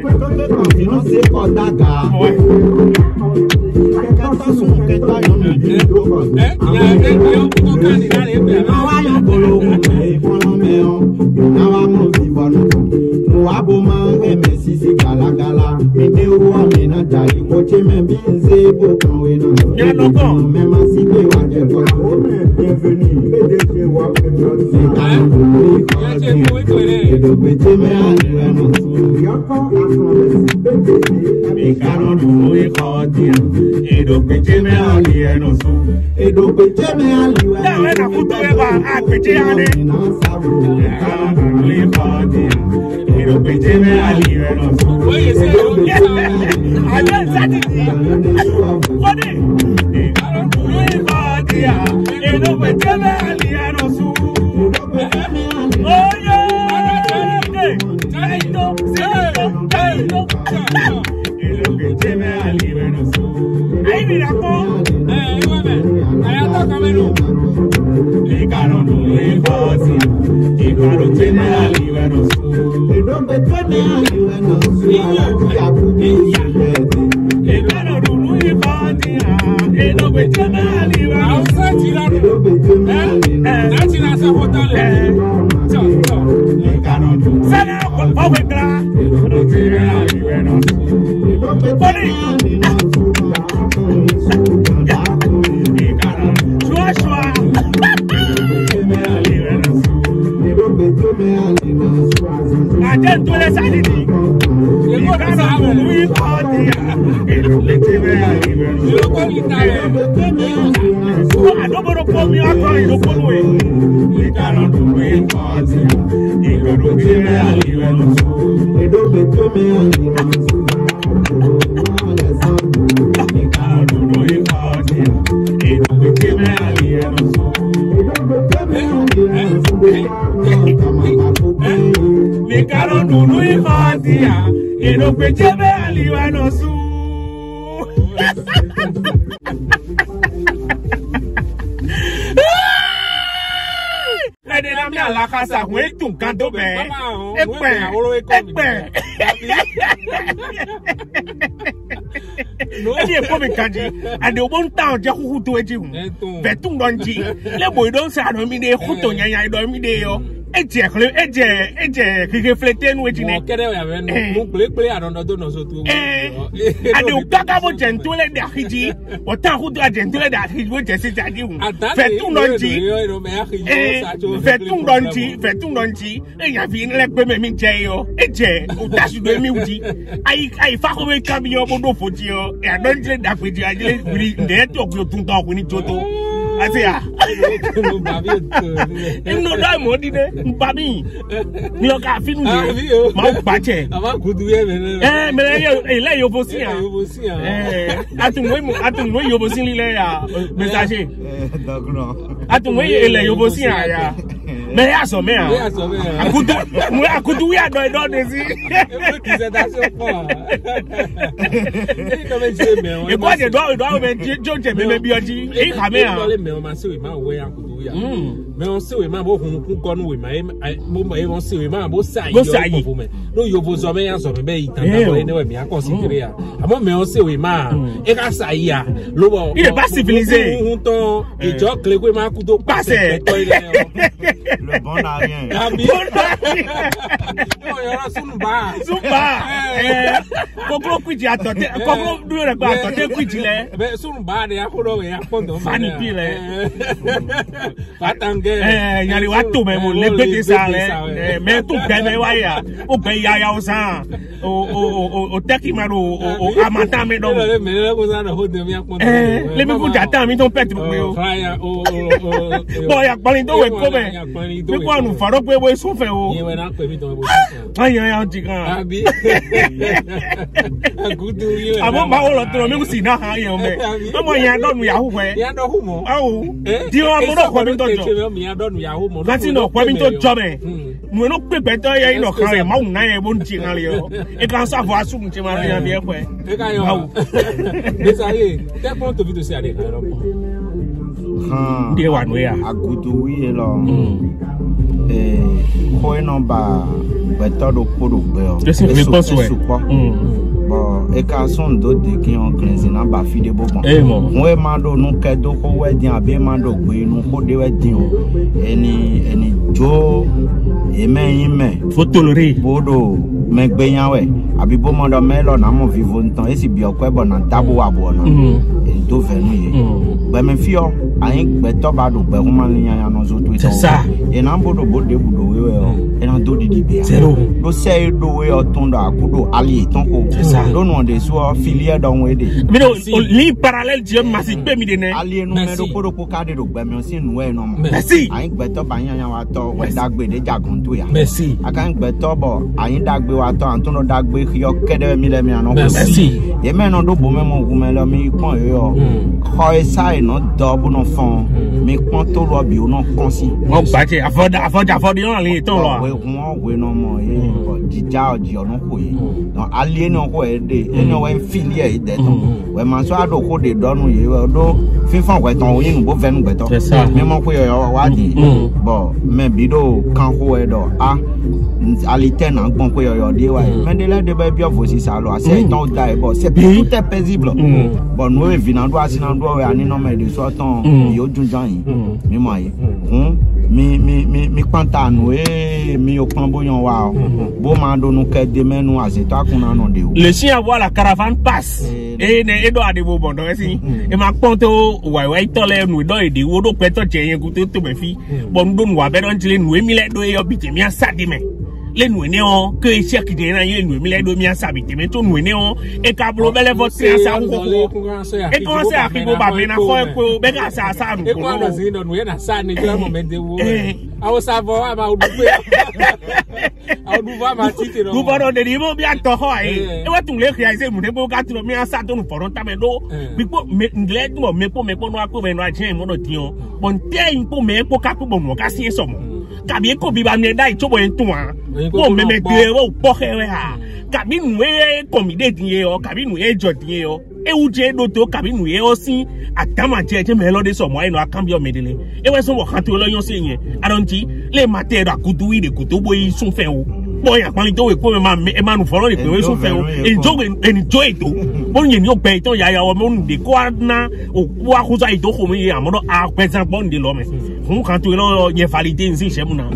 And the one town Jahu to a Jim. Betung Donji. Lebo don't say I don't mean the Huton, I don't mean the Edge, Edge, Edge, reflecting which in a play. I don't know so too. And the Kakabo gentle and the Hiji, or Tahu gentle that he would just sit at you. Betung Donji, Betung Donji, Betung Donji, and you have been like women jail, Edge, that's the music. I I fuck away coming your bodo for you, and don't let that with you. I just there talk you to talk when it's Toto. I say, ah, you know that more than Babi. You got film, Mount Bache. Eh, mais là, you will see. Eh, à ton way, à ton way, you will see les messages. À ton way, you will see. Mais à son mère, à coup de, moi, à coup de, oui, à dans dans des et quoi, je dois, je dois, mais je me bien dit, et caméra. Mais on m'a sauvé, ma ouais, à coup de, mais on sauvé, ma beau, on coupe con, oui, mais on sauvé, ma beau, ça y est, no, you vous hommes, en somme, mais il t'a pas, mais à considérer, à Amo me on se we ma. E ka sa ya. Lo bo. Il est pas civilisé. Un ton et jo clé ko ma couteau passer. Le bon n'a rien. Yo yo la sumba. Sumba. Eh. Kokro kwiji atote. Kokro du re ba atote kwiji le. Be sumba de akoro we akondo. Fani pile. Fatange. Eh, yari wa to me mo le bete sa le. Eh, me tu be me wa ya. O be ya ya o sa. O o o o teki maro o amata me do. Le me le ko sa na ho de mi akondo. Eh, le me ku jata mi ton pet mo yo. Fire o o. Boy akpalin do we ko me. Me ko anu faro pe we so fe o. Yen we na pe mi to we. Ay ay ay jigan. Abi. Gudu yo. Abo ba o lo to me ku si na ha yen me. Mo yan do nu ya hu we. Ya do hu mo. Awo. Di o mo do ko mi to jo. Mi ya do nu ya hu mo. Lati no ko mi to jo me. Mo no pe pe to ye no kan ye ma un na ye bo nti kan le yo. E kan sa vo asu nti ma ri ya bi e ko e. E ka yo. Desaye, te pon to video se ade kan ro. Han. Di wa nu ya. Agudu wi lo. Eh, ko no ba beto do podo gbe o. Je suis réponse ouais. Bon, e ka son do de ki on cleanse na ba fi de bo bon. Eh mo. Wọ́n máa do nu ke do ko we din abi máa do gbe nu ko de we din o. Eni eni jo e me yin me. Faut tolérer. Bodo me gbe yan we. Abi bo mo do me lo na mo vivo ntan e si bi okwe bo na tabo wa bo na. E do venu ye. Gbe me fi o, ayin gbe to ba do gbe hu ma ni yan yan no zo to. C'est ça. E na bodo bo de budo we we o. E na do di di be. Zero. Do se do we o ton do akudo ali ton ko. Don't want this so affiliate don we de. Mi do li parallèle je ma si pe mi de ne. Ali enu me do podo ko ka de do gbe mi o si nu e no mo. Merci. Ayin gbe to ba yan yan wa to we dagbe de jagun to ya. Merci. Akan gbe to bo ayin dagbe wa to an to no dagbe yo kede mi le mi an. Merci. Ye me no do bo me mo gu me lo mi pon yo. Ko e sai no do bu no fon. Mi pon to lo bi o no kon si. Mo ba je afoda afoda afoda yon le ton lo. We won we no mo ye. Jija oji ono ko ye. No ali no ko e de. Eno we filie e de ton. We man so ado ko de donu ye we do fifan we ton yin bo venu gbe to. Me mo ko yo wa di. Bo me bi do kan ko e do a ali ten an gbon ko yo de wa. Me de le de be bi of si sa lo ase ton da e bo c'est tout est paisible. Bon nous e vina do asi na do we ani no me de so ton yo junjan yin. Mi mo ye. Hun mi mi mi mi kwanta nu e mi o pon boyon wa o bo ma do nu ke de menu azeto akuna no de o. Le chien voit la caravane passe et ne edo ade bo bondo esi e ma ponto wa wa itole nu do ede wo do peto je yen ku to to me fi bon do nu wa be don tile nu emi le do e yo bi te mi asade me le nu ne o ke iṣẹ́ kide na yen nu emi le do mi asabi te me to nu ne o e ka blo bele vo ti asa ko ko e ko se afigo ba me na ko e ko be ka sa asa nu ko no zi no nu e na sa ni jira mo me de wo awo sa vo ama odu pe awu va ma titi no du bodo de ni mo bi ato ho ai e wa tun le create mu ne bo ka tro mi asa to nu foron ta me do bi po me ngle mo me po me po no akpo me no ajen mo no ti o bon te in po me po ka po mo ka sin so mo kabi ko bi ba mi dai to bo en tun wa po me me ti o po he we ha kabi nu e komide ti e o kabi nu e jo ti e o e u je do to kabi nu e o sin atama je je me lo de so mo ai no akan bi o medele e we so wo kan to lo yan se yen aronti le mate da kudu wi de kudu bo yi sun fe o boy àpọ́nlé tó wè kó me ma e ma nu foro le pe we sun fe o enjoy enjoy to bo yen ni o pe to ya ya o mo nu de ko na o wa ku sa ito ko mi amodo a pe san bon de lo me fun kan to lo yen validate nsin se mu na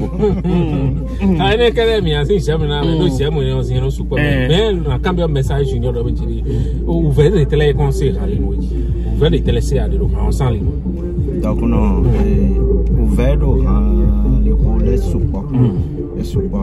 ai ne kele mi asin se mu na me do se mu ne o sin no super mais na cambio message junior do benjiri o ouvert de télé conseil à l'inoji ouvert de télé c'est à de en sans ligne donc non ouvert do le rôle support le support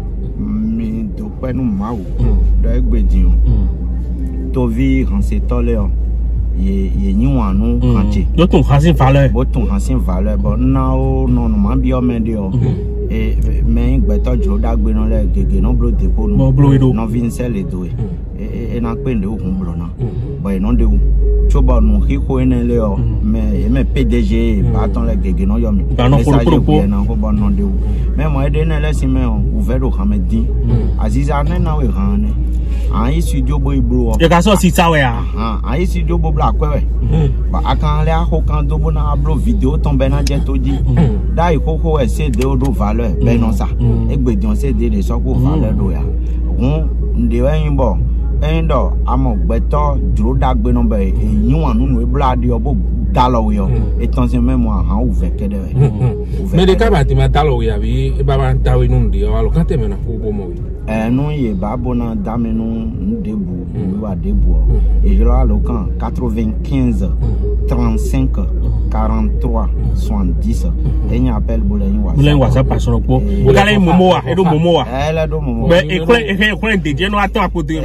mi do pe nu ma wo do egbedin o to vi ran se tole o ye ye yin wa nu kanche do tun hasin valeur bo tun hasin valeur bo na o no no ma bi o me de o e me gbe tojo dagbe no le gege no bro de po no no vincel le do e e na pe nde o kun bro na bo e no de o choba no hi ko ene le o me me P D G ba ton le gege no yo mi message ko na ko bo no de o me mo e de ne le si me o ouvert o hamedi aziza ne na we han ne an studio boy bro e ka so si sawe a ah an studio bo bla kwewe ba akan le a ko kan do bo na bro video ton be na je to ji da ikoko e se de o do valeur be no sa egbedion se de de so ko valeur do ya hun nde wen bo en Endo, amo beto, droda gbenombe, et you want no blood, your book, Dalloway, et ton mémoire, how vected. Mais les cabats, ma Dalloway, et Baban Tawinundi, or Locatemena, who mow. Eh, non, ye babona damenon debout, ou à debout. Et je l'ai locan quatre-vingt-quinze, trente-cinq, quarante-trois, soixante-dix. Et il appelle Boulain Wassa. Boulain Wassa passe au pot. Boulain Momoa, et do Momoa. Elle a do Momoa. Mais écoute, et Dieu nous attend à côté.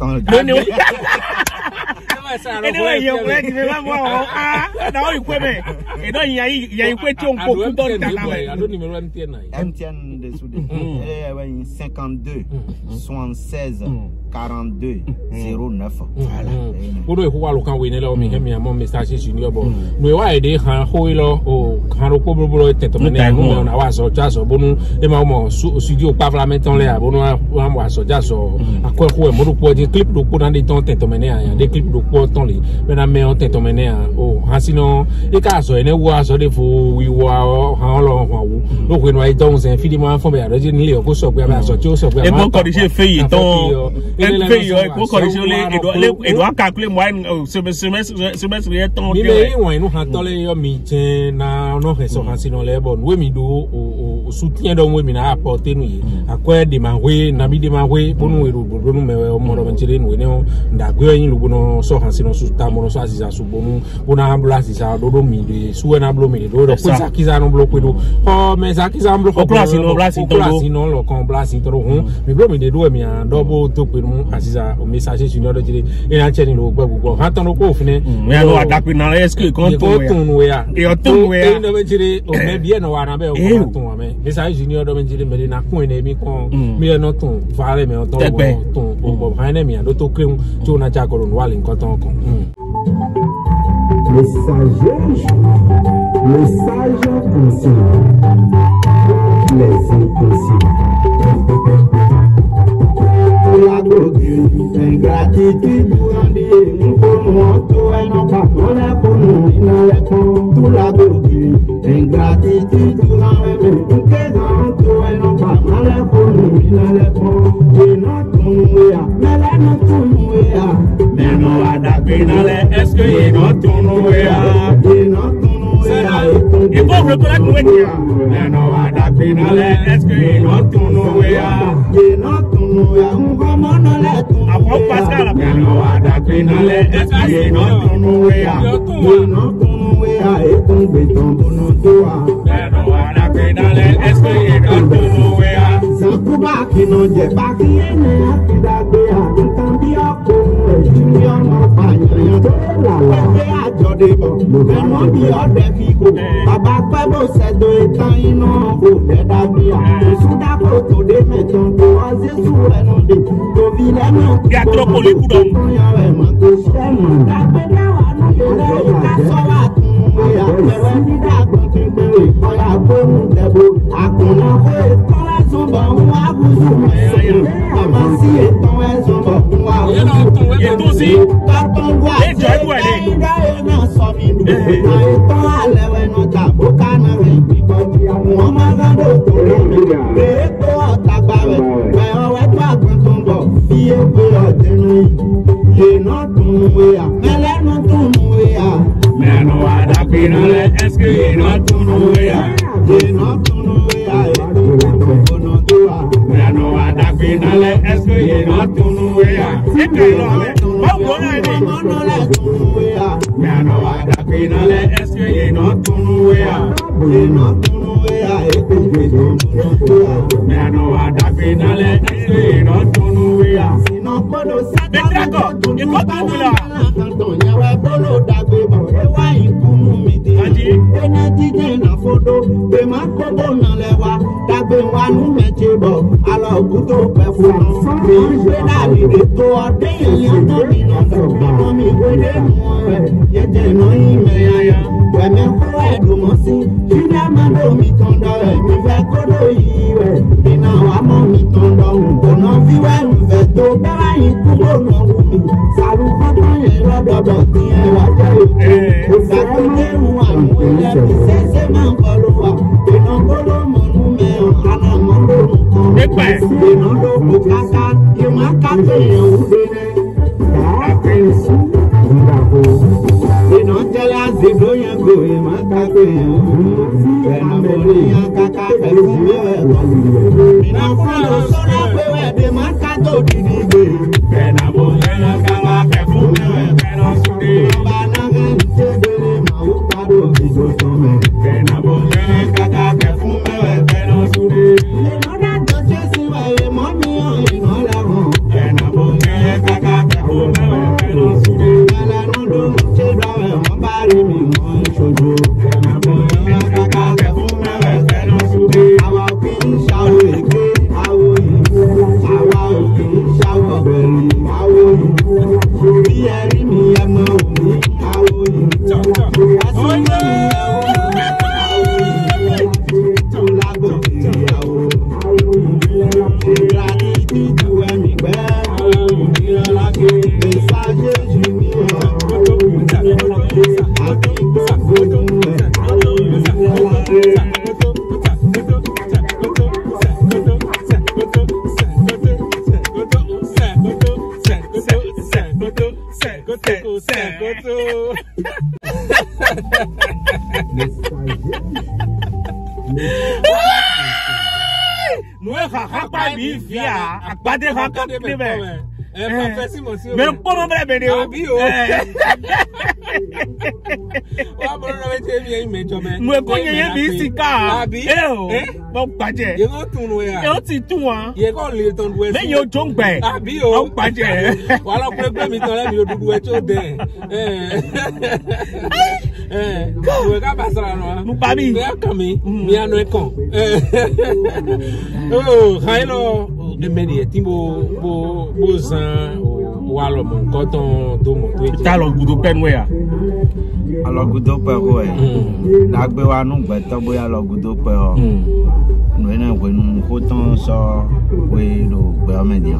Anyway, you're ready to remember. Ah, now you quit me. You know, you quit your book. I don't even run M T N de Soudan. cinquante-deux, soixante-seize, quarante-deux, zéro neuf. Voilà. Pour le coup, quand on est là, on a mon message sur nous. Nous avons aidé à Hoilo au Hanoko Bolo et Tetomené. Nous avons un soja, bon, et maman, studio parlement en l'air, bon, on a un soja, à quoi on a pour des clips de pour dans des temps Tetomené, des clips de pour temps les. Maintenant, mais on Tetomené, oh, sinon, et car ça, il y a un so de fou, oui, ou en long, donc, on a donc infiniment informé à Régine Léo, pour ça, pour sortir, ça, et pour corriger fait, donc, et pour corriger les, et doit calculer moi, semestre, semestre, il y a tant de temps. Oui, nous avons les métiers, nous avons sinon les bonnes, oui, mais nous, au soutien de moi, nous avons apporté, nous, à quoi démarrer, n'habit démarrer, pour nous, pour nous, mais au moins, nous, nous, d'accord, nous, nous, sortons, sinon, sous ta mono, ça, c'est ça, sous bon, on a un blas, c'est ça, dodo, midi, sous un ablo, midi, dodo, ça, qui a un bloqué, oh, mais ça, qui a un bloqué, sinon, sinon, le complas, c'est trop rond, mais bon, mais des deux, mais un double, tout, pour nous, assisa, au messager, sur notre direct, et un chien, le bois, ou quand on au fini, mais alors, d'après, dans est-ce que quand on et on tourne, et on dire, on met bien au Arabais, au ton, mais, message junior, de dire, mais n'a point aimé, qu'on, mais non, ton, valait, mais on tombe, ton, au Hainemi, d'autres crèmes, tu n'as pas encore un walling, quand on Messager, message conscient, les inconscients. La godine, ingratitude, nous pouvons tout et non pas pour les pour nous, il n'en est pas. Tout la godine, ingratitude, nous en tout et non pas pour les pour nous, il n'en est pas. Et non, tout mais là, non, tout mais non, à d'appeler, est-ce que il non, tout et non, tout et bon, reconnaître nous dire. Mais non, à d'appeler, est-ce que il non, tout et non, tout après Pascal, mais non, à d'appeler, est-ce que il non, tout et non, tout et tomber ton bon toi. Mais non, à d'appeler, est-ce que il non, tout Sakuba qui n'ont pas qui est né à Kidabéa, un bioko, Junior Mopagna, la Jodebo, le nom du Odefigo, Baba Pabo, c'est de temps inno, Dabia, Soudabo, to de mettons, to Azé sous le nom de Tovilano, il y a trop pour les coups d'homme. Et tout aussi, et tu as quoi est-ce que il n'a tout noué il n'a tout noué mais non à la finale est-ce que il n'a tout noué c'est que mais non à la finale est-ce que il n'a tout noué il n'a tout noué mais non à la finale est-ce que il n'a tout noué sinon pas de mais d'accord il faut pas là Energy na photo, be ma kobo na lewa, dagbe wa nu meje bo, alo gudo pe fun, mi se da mi de to ode yan to mi no do, no mi we de mo e, ye je no yi me yaya, we me ko e do mo si, ti na ma do mi ton do e, mi fe kodo yi we, mi na wa mo mi ton do, ko no fi we mi fe to, be wa yi ku bo no wu mi, salu ko to ye lo do do ti e wa je o, sa ko de wu anu e c'est mon follower, et non bolo mon numéro, ana mon numéro, et non le bukaka, et ma carte, goye makape ena boni akaka efume mina kulo sona pewe de makato didige ena boni akaka efume ena sude bana gente de maukado bizotome ena boni akaka efume ena sude ena doche siwa e mami ina lawo ena boni akaka efume ena sude ala no do che dawe mabari mi mo sojo ena boni akaka efume ena sude awa kin shawo eke awo yi awa kin shawo beri awo yi bi eri mi emo mi awo yi asina mi awo yi to lago ti awo gratitude to emi gbe awo yi alake message junior Não é rapaz, me via. A padre rapaz, me vê. Mais comment vous l'avez dit? Moi, quand il y a des cigares, eh, bon, pas de. Il y a un tournoi. Il y a un petit tournoi. Il y a un little tournoi. Mais il y a un tournoi. Ah, bio. Pas de. Voilà, le problème, il y a un tournoi. Eh, eh, nous pas passer là, nous pas mis. Mais il y a un con. Oh, Railo, le média, Timbo, Bo, Bozan. Walo mon coton do mo to ta lo gudo penwe ya alo gudo pe ho e na gbe wa nu gbe to boya lo gudo pe o no ena we nu coton so we lo gbe o media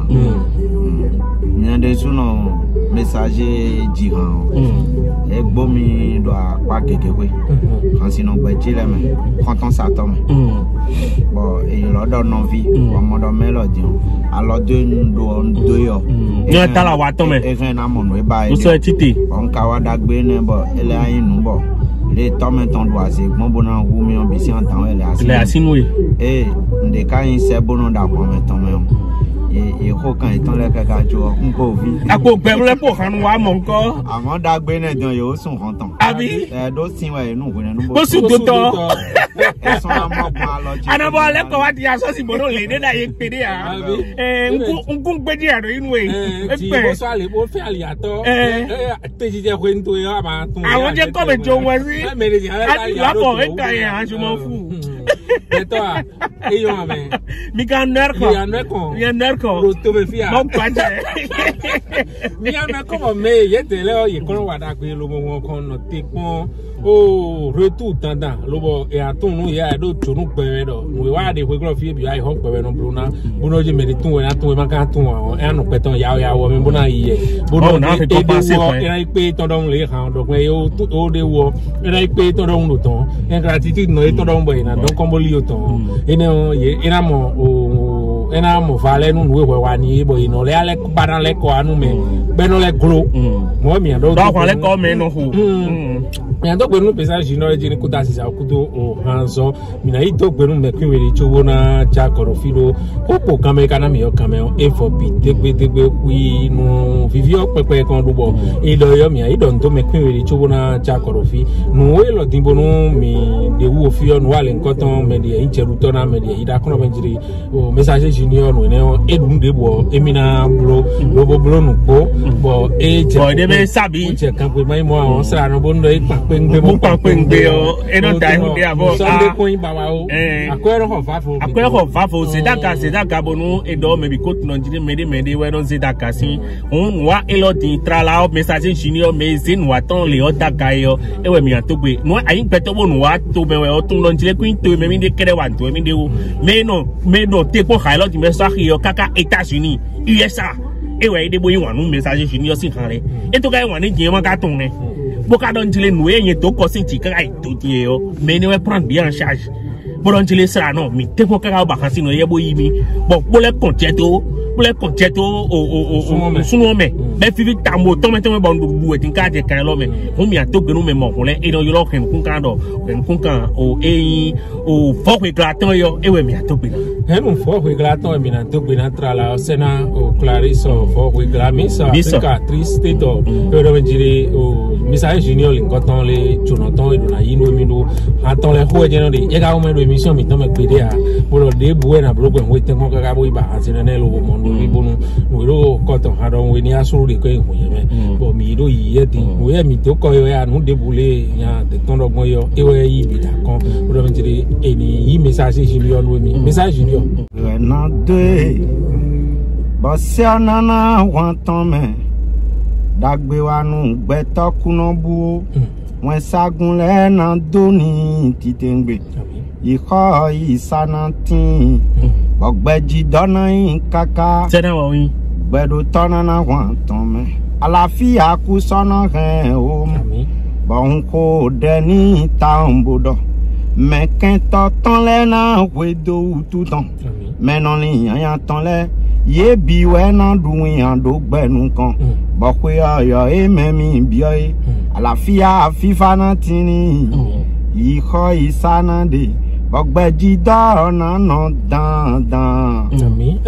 ni de suno message jiran e gbo mi do apa keke we kan sino gbe jile me content sa to me bon e lo do no vi o mo do melody alo do ndo do yo ni ta la wa to me e fen na mo no e ba e so titi on ka wa dagbe ne bo ele ayin nu bo le to me ton do ase gbon bona hu mi on bi si antan ele ase ele asinu e e nde ka yin se bono da ko me ton me e ko kan itan le kaka jo nko vi apo gbe le po kan wa mo nko amon dagbe ne dan yo sun kan tan abi e do sin wa inu ko ne nu bo su do to e so na mo pa lo ji ana bo le ko wa ti aso si bono le de da ye pede ya eh nku nku gbe di aro inu e e pe bo so ale bo fe ali ato eh te ji je ko nto yo ama tun awon je ko be jo won si la bo e ka ye an ju mo fu et toi et yo ame mi kan ner ko ya ner ko ya ner ko ro to be fia mo pa je mi ame ko me ye te le o ye ko wa da pe lo mo won kon no te pon o retour tanda lo bo e atun nu ya do tunu pe do we wa de we ko fi bi ai ho pe no bruna buno je me de tun we atun we ma kan tun o e anu pe ton ya ya wo mi bona iye buno na fe to passe ko e ai pe to don le han do pe o o de wo e ai pe to don lo ton en gratitude no e to don bo ina don kombo li o ton ene ye ina mo o ena mo vale nu we we wa ni bo ino le ale para le ko anu me be no le gro mo mi ando do ko le ko me no hu mi ando gbe nu pesa jino e jini kuta sisa kudo o hanzo mi na ito gbe nu me kwin we chowo na ja korofilo popo kan me kana mi o kan me e for bi degbe degbe wi nu vivio pepe kan dubo e do yo mi ai don to me kwin we chowo na ja korofi nu e lo dimbo nu mi de wu ofio nu wale nkoton me de incheruto na me de ida kono benjiri o message junior no ne edum de bo emina blo lobo blo nu ko bo e je bo de be sabi je kan pe mai mo awon sra no bo ndo e papengbe mo papengbe o e no dai hu de abo sunday coin ba wa o akwero ho fafo akwero ho fafo se daka se daka bo nu e do me bi ko Nigeria mede mede we don se daka sin on wa e lo din tra la o message junior me zin wa ton le o daka yo e we mi an to gbe no ayin pe to bo nu wa to be we o tun Nigeria coin to me mi de kere wa to me de o me no me no te ko lo di message yo kaka États-Unis U S A e we de boyin wanu message fini yo sin kan re e to ga wan ni jin mo ka tun ne bo ka don jile nu e yin to ko sin ti ka ai to ti yo me ni we prendre bien en charge bo don jile sra no mi te ko kaka ba kan sino ye boyi mi bo bo le konje to kple kɔdze to o o o sunwɔn mɛ bɛ fifi tambo tɔmɛ tɔmɛ bɔ nuɖuɖu eti ka dze kan lɔ mɛ hun mi ato gbenu mɛ mɔ hun lɛ eyɔ yɔrɔ hɛn kun kan dɔ hɛn kun kan o eyi o fɔwɛ gla tɔn yɔ ewɛ mi ato gbena. hɛn fɔwɛ gla tɔn mi na to gbena tra la sɛnɛ o Clarisse fɔwɛ gla mi sɔ afrika triste tɔ ewɛ dɔ bɛ jiri o Messiah Junior le nkɔtɔn le tsonɔtɔn edona yi no mi do atɔn le xɔ edze no de ega wo mɛ do émission mi tɔn mɛ gbe de a bolo de bu na bolo gbɛ wo te ŋɔ kaka bo iba ati nene lo mo no bi bonu wo ro kɔtɔn ha dɔn wo ni asoro de ko ehun yɛ mɛ bɔn mi do yi yɛ di wo yɛ mi to kɔ yɔ ya nu de bule nya de tɔn dɔ gbɔ yɔ ewɛ yi bi da kɔn o dɔ bɛ tiri eni yi Messiah Junior no mi Messiah Junior. rena de bɔsia nana wɔn tɔn mɛ dagbe wa nu gbɛtɔ kunɔbu wọn sagun lẹ́nà dóní títẹ̀ngbè ìkọ́ ìsànàtìn ọ̀gbẹ́jì dọ́nà yín kàkà gbẹ̀dọ̀ tọ́nà náà wọ́n tán mẹ́ àlàáfíà kú sọ́nà hẹ́n o bọ̀hún kò dẹ ní táwọn bòdọ̀ mẹ́kẹ́ntọ́ tán lẹ́nà wẹ́dọ̀ tútàn mẹ́nà nìyẹn tán lẹ́ yébi wẹ́nà dùn yàn dó gbẹ̀nu kan bọ̀kúyọ̀ ọ̀yọ̀ ẹ̀mẹ́mí bíọ́ yìí. Àlàáfíà fífa náà ti ní ìkọ́ ìsánádé ọgbẹ́jì dọ́ọ̀nà náà dandan. Ami.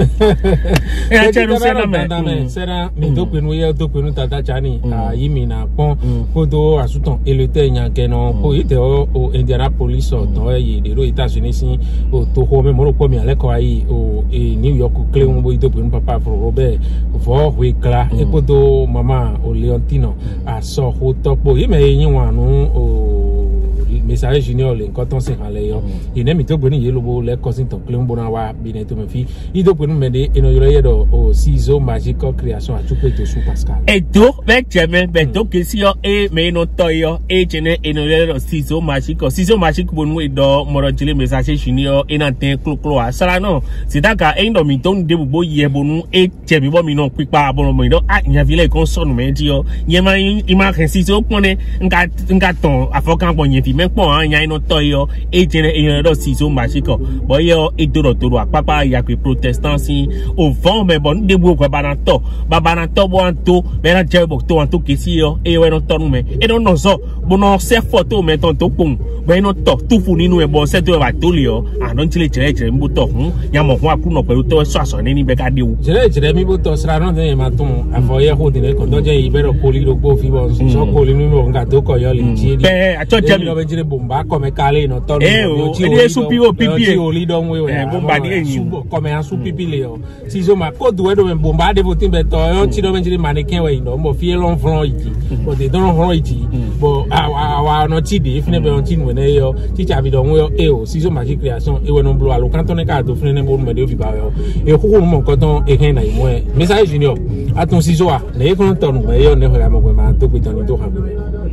Ẹ jẹ́ sẹ́nà mẹ́ sẹ́nà mi tó pinnu yẹ tó pinnu tata chani yìí mi nà pọ́n kó tó àsùtàn èlòtẹ́ ìyàn kẹ́nà kó yìí tẹ̀ ọ́ o Indianapolis ọ̀tàn ẹ̀ yìí dèrò ìtàsùn sí o tó kọ́ mi mọ́rọ́ pọ́ mi alẹ́ kọ́ ayé o New York kílẹ̀ wọn bó yìí tó pinnu papa fọ̀rọ̀ bẹ́ẹ̀ fọ́ hui kla ekó tó mama o Leontino àsọ̀ kó tọ́pọ̀ yìí mẹ́ yín wọn ànú o Messiah Junior le nkɔtɔn se hàn lɛ yɔ yìnyɛn mi tó gbɛni yé lobo lɛ kɔsi tɔn kelen bɔnna wa bi ne tó mɛ fi i tó gbɛni mɛ de eno yɔrɔ yɛ dɔ o ciseaux magique création a tukpe to su Pascal. Eto bɛ jɛmɛ bɛ to kesi yɔ e mɛ eno tɔ yɔ e jɛnɛ eno yɛ dɔ ciseaux magique ciseaux magique bonu dɔ mɔrɔjile Messiah Junior ena tɛ kloklo a sara nɔ sida ka e dɔ mi tó ń de gbogbo yɛ bonu e jɛbi bɔ mi nɔ kpikpa bɔnɔ mɔ yidɔ a nyafilɛ kɔn sɔnu mɛ di yɔ yɛma ima kɛ ciseaux kpɔnɛ nka nka tɔn afɔkan kpɔ nyɛfi mɛ kpɔn an nya ino toyo e jene e do ciseaux magique bo ye e doro doro apapa ya ke protestant si o fond me bon de bu ko bana to ba bana to bo anto me na je bo to anto kesi yo e we no to me e no no so bo no se photo me ton to pun bo no to tu fu ninu e bo se to ba to le yo an don chile chile chile mbo to hun ya mo hun akru no pelu to so aso ni ni be ka de wu chile chile mi bo to sra no de ma tun afo ye ho de ko do je ibero koli ro po fi bo so koli mi mo nga to ko yo le ji di be a cho je mi lo be jire bomba come kale no to eh o e supi o pipi e o li don we eh bomba di eyin come an su pipi le o si so ma ko do do bomba de votin be to yo ti do be jire mannequin we no mo fi lon fron iti but they don't fron iti but our no ti de fine be on ti no ne yo ti cha bi don we e o si so magique création e we no blo alo kan to ne ka do fine ne mo me de fi ba yo e ko ko mo ko ton e hen na imo e Messiah Junior aton si so a ne ko ton no me yo ne ho ya mo ma to pe ton ni to ha be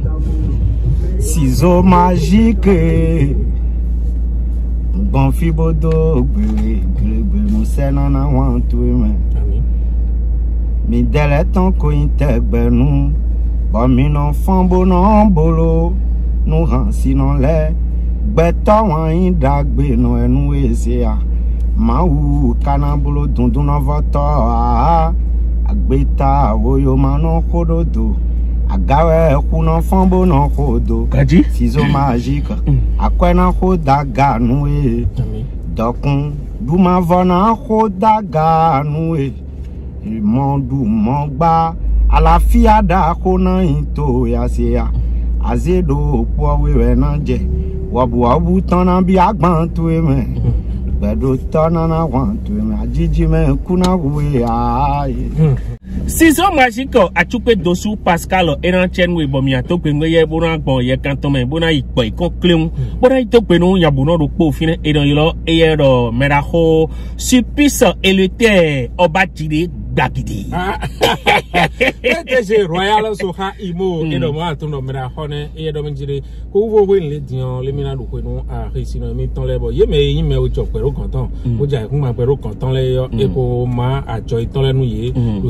ciseaux magiques bon fibodo gbere gbere mo sena na wan tu me mi dele ton ko integbenu bo mi no fonbo no bolo nu han sinon le gbeto wan yin dagbe no enu ese a ma wu kana bolo dundun no voto a agbeta oyo ma no kododo agawe kuna fombo no kodo ciseaux magique akwena koda ganue dokun duma vona koda ganue mondu mogba àlàáfíà da kona into ya se ya azedo po wewe na je wobu wobu tana bi agbon to me bedo tana na wan to me ajiji me kuna we ai ciseaux magique atukpe dosu Pascal eran chen we bomi atokpe ngeye bona gbon ye kanton me bona ipo ikon kleun bona itokpe no yabuno ro po fine edan yilo eye ro meraho supisa elete obajide gbagidi ete je royal so ha imo edo mo atundo meraho ne eye do menjire ko wo we le dion le mina do ko no a resino mi ton lebo ye me yin me o chopero kanton o ja kun ma pero kanton le yo e ko ma ajo iton lenu ye do se bla mi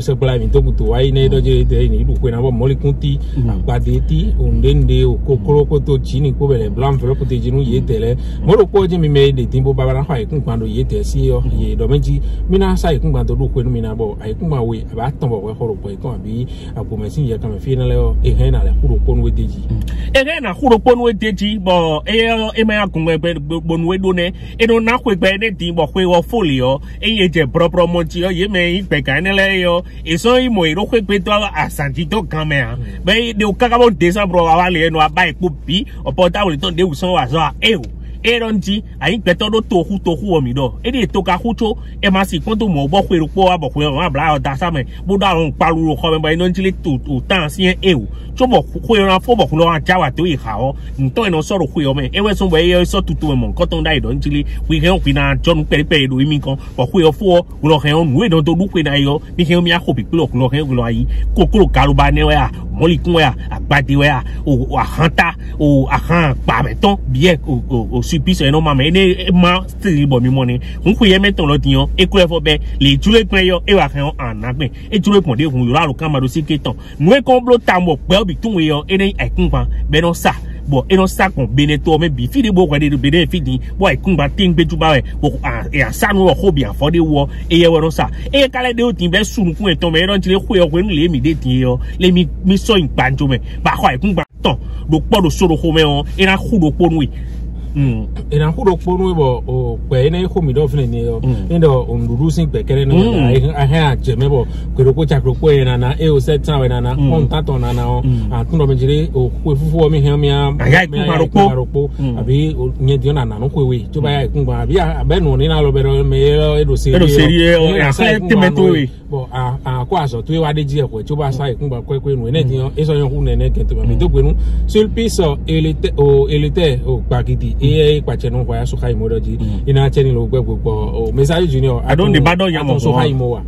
mi to kuto wa ine do je de ni du ko na bo mo le kunti agbade ti ondende o kokoro ko to ji ni ko bele blanc velo ko te ji nu ye tele mo ro po je mi me de timbo baba na ha ikun kwando ye te si yo ye do meji mi na sa ikun kwando du ko nu mi na bo ai kun ma we aba ton bo ko ho ro po ikun abi apo me sin ye ka me fi na le o e he na le ku ro po nu we deji e he na ku ro po nu we deji bo e e me akun we bo nu we do ne e no na ko gbe ne din bo ko wo folio e ye je bro bro mo ji yo ye me pe ka ne le yo e so i mo ro ko pe to asanti to kan me a be de o ka ka bo december wa le no aba ipo bi opo ta wo le ton de usan wa so e o eronji ayin peto do to hu to hu omi do e de to ka hu cho e ma si kon to mo bo kweru po abo kwe wa bla o da sa me bo da run palu ko me ba ino njile to to tan si e o cho bo kwe ran fo bo kulo an ja wa to i ha o nto eno so ro kwe o me e we so we e so tutu mo ko ton da i do njile we he o pina jon pe pe do mi kan bo kwe o fo o lo he o nu e do to du kwe na yo mi he o mi a ko bi kulo kulo he kulo ayi ko kulo kalu ba ne we a moli kun we a agbade we a o ahanta o ahan pa me ton bien o o supplice eno ma me ne ma stili bo mi money hun ku ye meton lo diyan e ku e fo be le jule pin yo e wa kan an na pin e jule pon de hun yo la lo kan ma do si keton nu e kon blo ta mo pe obi tun we yo e ni aikun pa be no sa bo e no sa kon be ne to me bi fi de bo kwa de be de fi din bo aikun ba tin gbeju ba we bo e asa nu ho bi afo de wo e ye we no sa e kale de o tin be sunu kun e ton me ron ti le ku yo ku nu le mi de tin yo le mi mi so in panjo me ba kwa aikun ba ton do po do so ro ko me on e na ku do po nu we Mm. E na huro ponu bo o pe ne ho mi do fne ni yo ndo onduru sin pe kere no a ha je me bo kwero ko cha ko e na na e o set time na na on ta to na na o a tun do me jire o ku fufu o mi he mi a me a ro po abi nye dio na na no ku we to ba ya kun ba abi abe no ni na lo be ro me e do se e do se ri o ya se ti me to we bo a a ko aso to e wa de ji e ko to ba sa e kun ba ko ko nu ne dio e so yan hu ne ne ke to me to pe nu sul piso elite o elite o pakiti e kwache no kwa so kai modoji ina cheni lo gbe gbogbo o Messiah Junior I don't the bad on yam so kai mo wa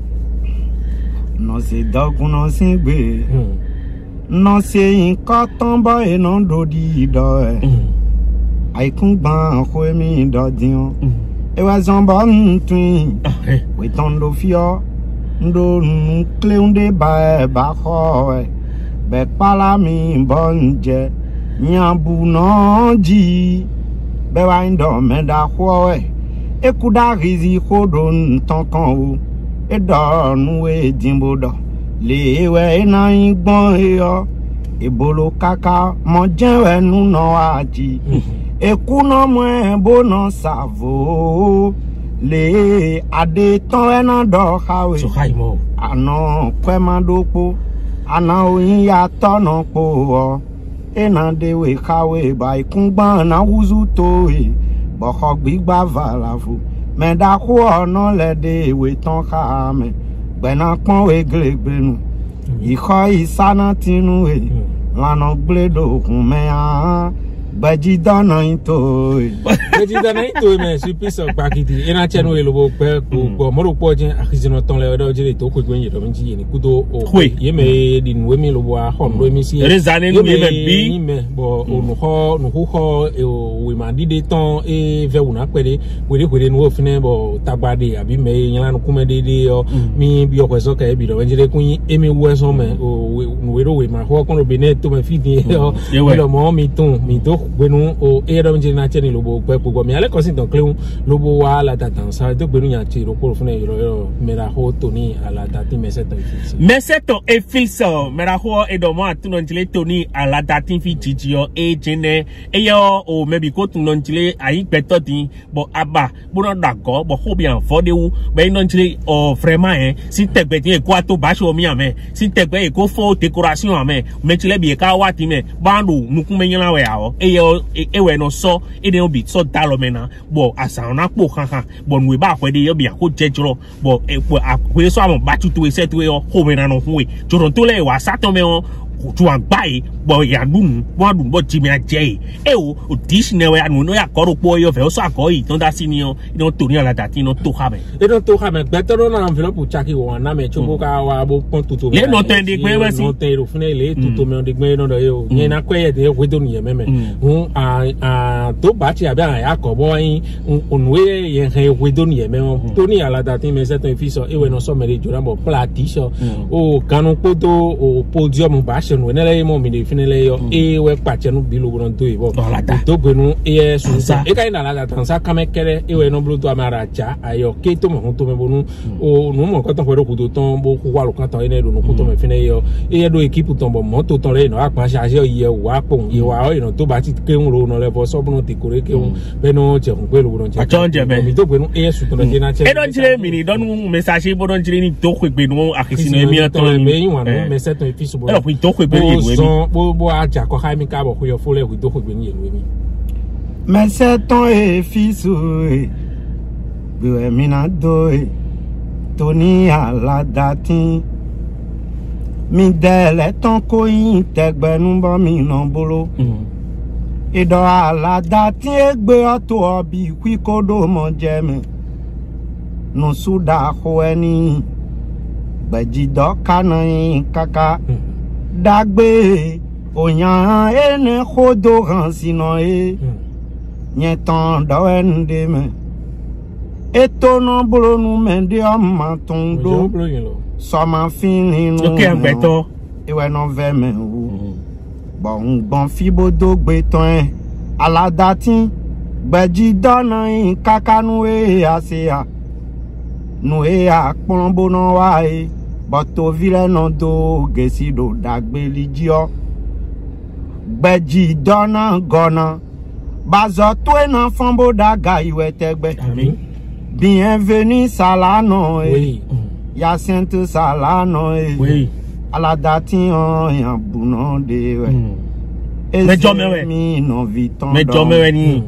no se dogun no sin gbe no se nkan tan ba e no do di do e aikun gban ko mi do dion e wa zon ba ntun we ton do fio ndo nkle unde ba ba ko e be pala mi bonje nyabu no ji be wa ndo me da ho e e ku da rizi ko do ntan kan o e do nu we dimbo do le we na igbon e yo e bolo kaka mo je we nu no aji e ku no mo e bo no savo le ade ton e na do kawe so kai mo ana kwe ma do po ana oyin ya to no po o ena de we kawe ba ikun gban na wuzu to e bo ko gbigba valafu me da ku ona le de we ton ka me gbe na pon we gregbenu iko isana tinu e lana gledo kun me a gbaji dana into e gbaji dana into me si piso pakiti ena chenu e lobo pe ko mo ro po je akizino ton le do jire to ko gwen ye do nji ni kudo o ye me di nwe mi lobo a hom do mi si re zane ni me bi ni me bo o no ho no ho e o we ma di de ton e ve una pere we de we no fine bo tagbade abi me yin lanu kuma de de o mi bi o kweso ka e bi do jire kun e mi wo so me o we ro we ma ho kon ro be ne to me fi di o lo mo mi ton mi to gbenu o e do nji na cheni lobo pe pogo mi ale kosin ton kleun lobo wa la tatan sa to gbenu ya ti ro ko fun e ro mera ho toni ala tati meseto fi meseto e filso mera ho e do mo atun njile toni ala tati fi jijio e jene e yo o mebi ko tun njile ayi peto tin bo aba bo no dago bo ho bi an fo de wu be no njile o vraiment eh si tegbe tin e ko ato ba so mi ame si tegbe e ko fo decoration ame me chile bi e ka wa ti me bandu nukun me yin lawe awo e yo e we no so e de obi so dalo mena bo asa na po kankan bo nwe ba kwede yo bia ko jejoro bo e po akwe so am ba tutu e setu e ho mena no hu e joro to le wa sato me o tu an bai bo ya dun bo dun bo jimi aje e o o dish ne we anu no ya ko ro po yo fe o so ako yi ton da sini yo no to ni ala da ti no to ha me e no to ha me gbe to na envelope chaki wo na me chugo ka wa bo pon tutu le no ten de gbe we si no ten ro fune le tutu me de gbe no do yo yen na kweye de we do ni ye meme hun a a to ba ti abi an ya ko bo yin onwe yen he we do ni ye meme to ni ala da ti me se ton fi so e we no so me de jura bo plati so o kanu podo o podium ba se no ne mo mi de finele yo e we pache no bilu gon to ibo to gbenu e su e kai na la tansa kamekere e we no blu to amara cha ayo ke to mo to me bonu o no mo ko ton ko do ton bo ku wa lo kan ton ene do no ku to me fine yo e do equipe ton bo mo to ton le no apan charge ye wa pon ye wa o no to ba ti ke un ro no le fo so bunu ti kore ke un be no che un pe lo gon che achonje me mi to gbenu e su to na je na che e don jire mi ni don message bo don jire ni to ko gbenu akisi no mi to me yin wa no me se ton fi so bo e to ko gbenu ni mi bo bo aja ko ha mi ka bo ko yo fo le wi do ko gbenu ye mi mais c'est ton et fils oui mina do Tony à la dati mi dele ton ko yin tegbenu bo mi no bolo e do ala dati egbe ato obi kwi kodo mo je me no suda ho eni gbeji do kana yin kaka dagbe oyan ene khodo han sino e nyetan do ende me eto no bolo nu mende amma tondo so ma fini nu okay agbeto e we no ve me o bon bon fibodo gbe ton aladatin gbeji dona yin kakanu e asia nu e a pombo no wa e boto vile no do gesi do dagbe lijio gbeji dona gona bazo to na fambo daga iwe tegbe amen bienvenue salano e ya sainte salano e oui aladati on yan buno de we mejo mewe mi no viton mejo mewe ni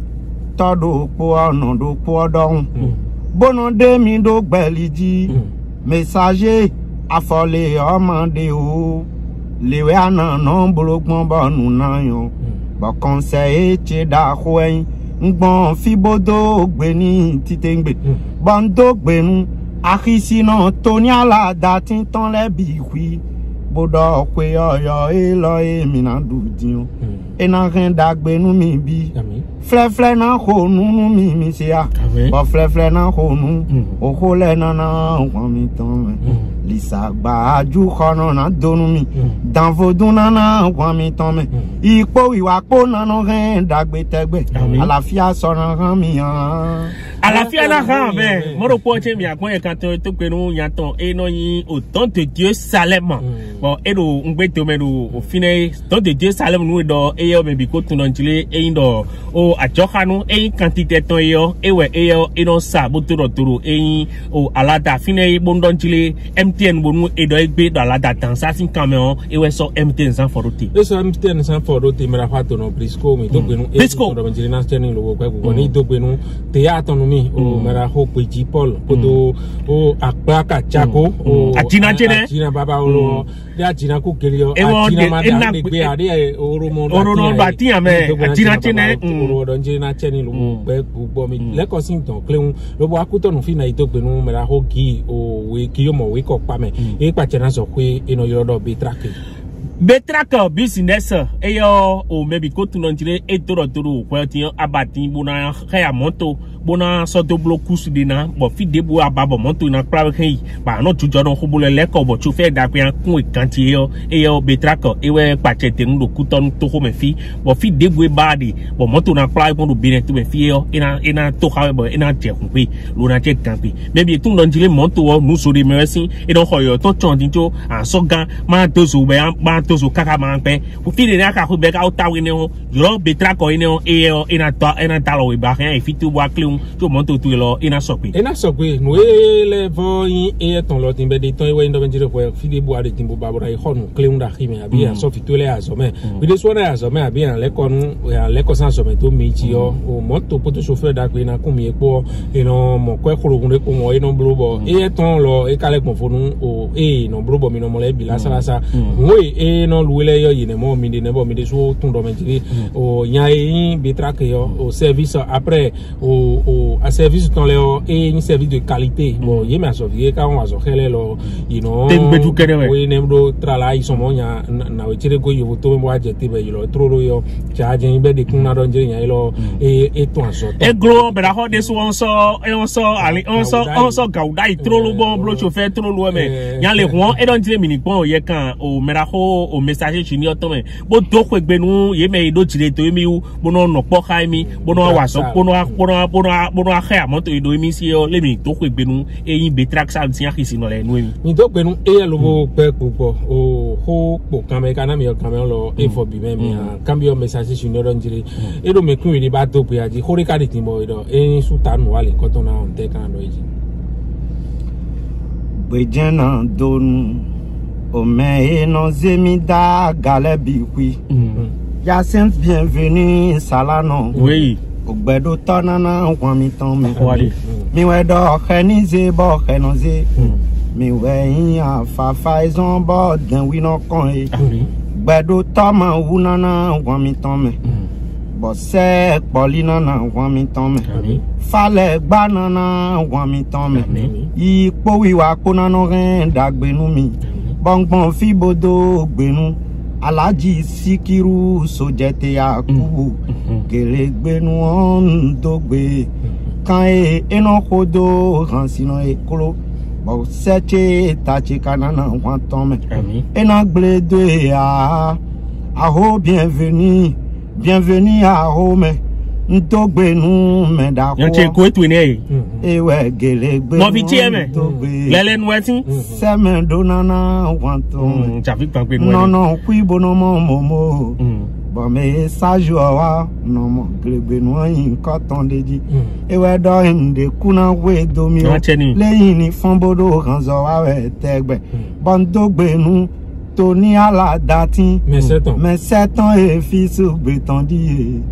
todo po ono do po don bono de mi do gbeliji messager afole omande o lewe ana no blogbon bonu na yo bo conseil ti da khoyin ngbon fibodo gbe ni titengbe bando gbenu akisi no Tony ala datin ton le bi wi bodo pe oyo e lo e mi na dudin e na rin dagbenu mi bi fle fle na ho nu nu mi mi se a bo fle fle na ho nu o ho le na na won mi ton lisa gba aju kono na donu mi dan vodun na na won mi ton me ipo iwa po na no rin dagbe tegbe alafia so na ran mi han alafia na ran be mo ro po che mi agbon e kan to to pe nu yan ton e no yin o ton de Dieu salem bon e do ngbe to me do o fine ton de Dieu salem nu do e yo me bi ko tun no jile e yin do o ajokanu e yin quantité ton yo e we e yo e no sa bo to do toro e yin o alada fine bo ndon jile M T N bonu e do egbe do alada tan sa sin caméon e we so M T N san forote e so M T N san forote me ra fato no brisco mi to gbenu e to do benjile na channel lo ko ko ni to gbenu theater no mi o me ra ho pe ji Paul podo o akpa ka chako o ajina jene ajina baba o de ajina ku kiri o ajina ma da de gbe ade oro mo da oro no ba ti ame ajina jene oro do nje na channel lo pe gbogbo mi le ko sin ton kleun lo bo akuto no fi na ito gbenu me ra ho ki o we ki yo mo we ko pa me e pa chena so pe ino yo do be track betraka business eyo o maybe ko tun njire e toro toro ko ti abati bona kaya moto bona so do blokus dina bo fi debu ababo moto na pra kan ba no tujo don khobule leko bo chu fe da pe an kun ikanti eyo eyo betraka ewe pachete ndo kuton to ko me fi bo fi debu badi bo moto na pra ko do bine to me fi eyo ina ina to ka bo ina je kun pe lo na je kan pe maybe tun njire moto wo nu so de mesin e don hoyo to chon din jo an so gan ma to so be an to so kaka man pe o fi de na ka ko be ka o ta we ne o yo betraka ine o e ina to ina talo we ba kan e fi tu wa kle un to mon to tu lo ina sopi ina sopi no ele vo yin e ton lo tin be de ton e we ndo benjire ko fi de bu ade tin bu babura e honu kleun da khime abi a sofi to le azome bi de so na azome abi an le ko nu le ko san azome to meji yo o moto poto chauffeur da pe na ku mi epo e no mo ko khoro gun de ko mo e no blobo e ton lo e kale ko fonu o e no blobo mi no mo le bi la sala sa mo e no luele yo yine mo mi de ne bo mi de so tun do benjire o nya e bi track yo o service après au au à service ton le et un service de qualité bon yé mais sauver quand on va sortir lo you know oui nem do trala ils sont monya na we tire ko yo to mo ajeti be yo tro yo charge be de kun na don jere yan lo et et to aso e glo be da ho de so on so e on so ali on so on so gauda i tro lo bon blo chauffeur tro lo me yan le won e don jere mini pon ye kan o mera ho o message chini o to me bo do ko egbe nu ye me do jire to mi u bo no no po kai mi bo no wa so bo no bo no bo no bo no a mo to do mi si o le mi to ko egbe nu e yin be track sa ti yan kisi no le nu mi mi to pe nu e lo bo pe pupo o ho po kan me kana mi o kan me lo e for bi me mi a cambio message chini o don jire e do me kun ni ba to pe aji hori ka di tin bo do e su ta nu wale ko to na on te kan do ji Bejena donu o me no zemida galebi wi ya sent bienvenue salano oui ogbedo tonana wan mi ton me mi we do khenize bo khenoze mi we yin afa faizon bo den wi no kan e gbedo to ma wunana wan mi ton me bo se polina na wan mi ton me fale gbanana wan mi ton me ipo wiwa kona no ren dagbenu mi bongbon fi bodo gbenu Alaji Sikiru sojete Yakubu Gelegbenu on dogbe kan e eno kodo hansino e kolo bo seche tachi kanana wantome ena gblede a aho bienvenue bienvenue a home Ntogbenu me da ko. Yan che ko etu ne. Ewe gelegbe. Mo fi tie me. Lele nu etin. Seme donana wanto. Ja fi pan pe nu. No no kwi bono mo momo. Bo me saju wa no mo gelegbe nu yin ko ton deji. Ewe do nde kuna we do mi o. Leyin ni fonbodo ranzo wa we tegbe. Bon dogbenu to ni ala datin. Mais sept ans. Mais sept ans e fi su gbe ton di.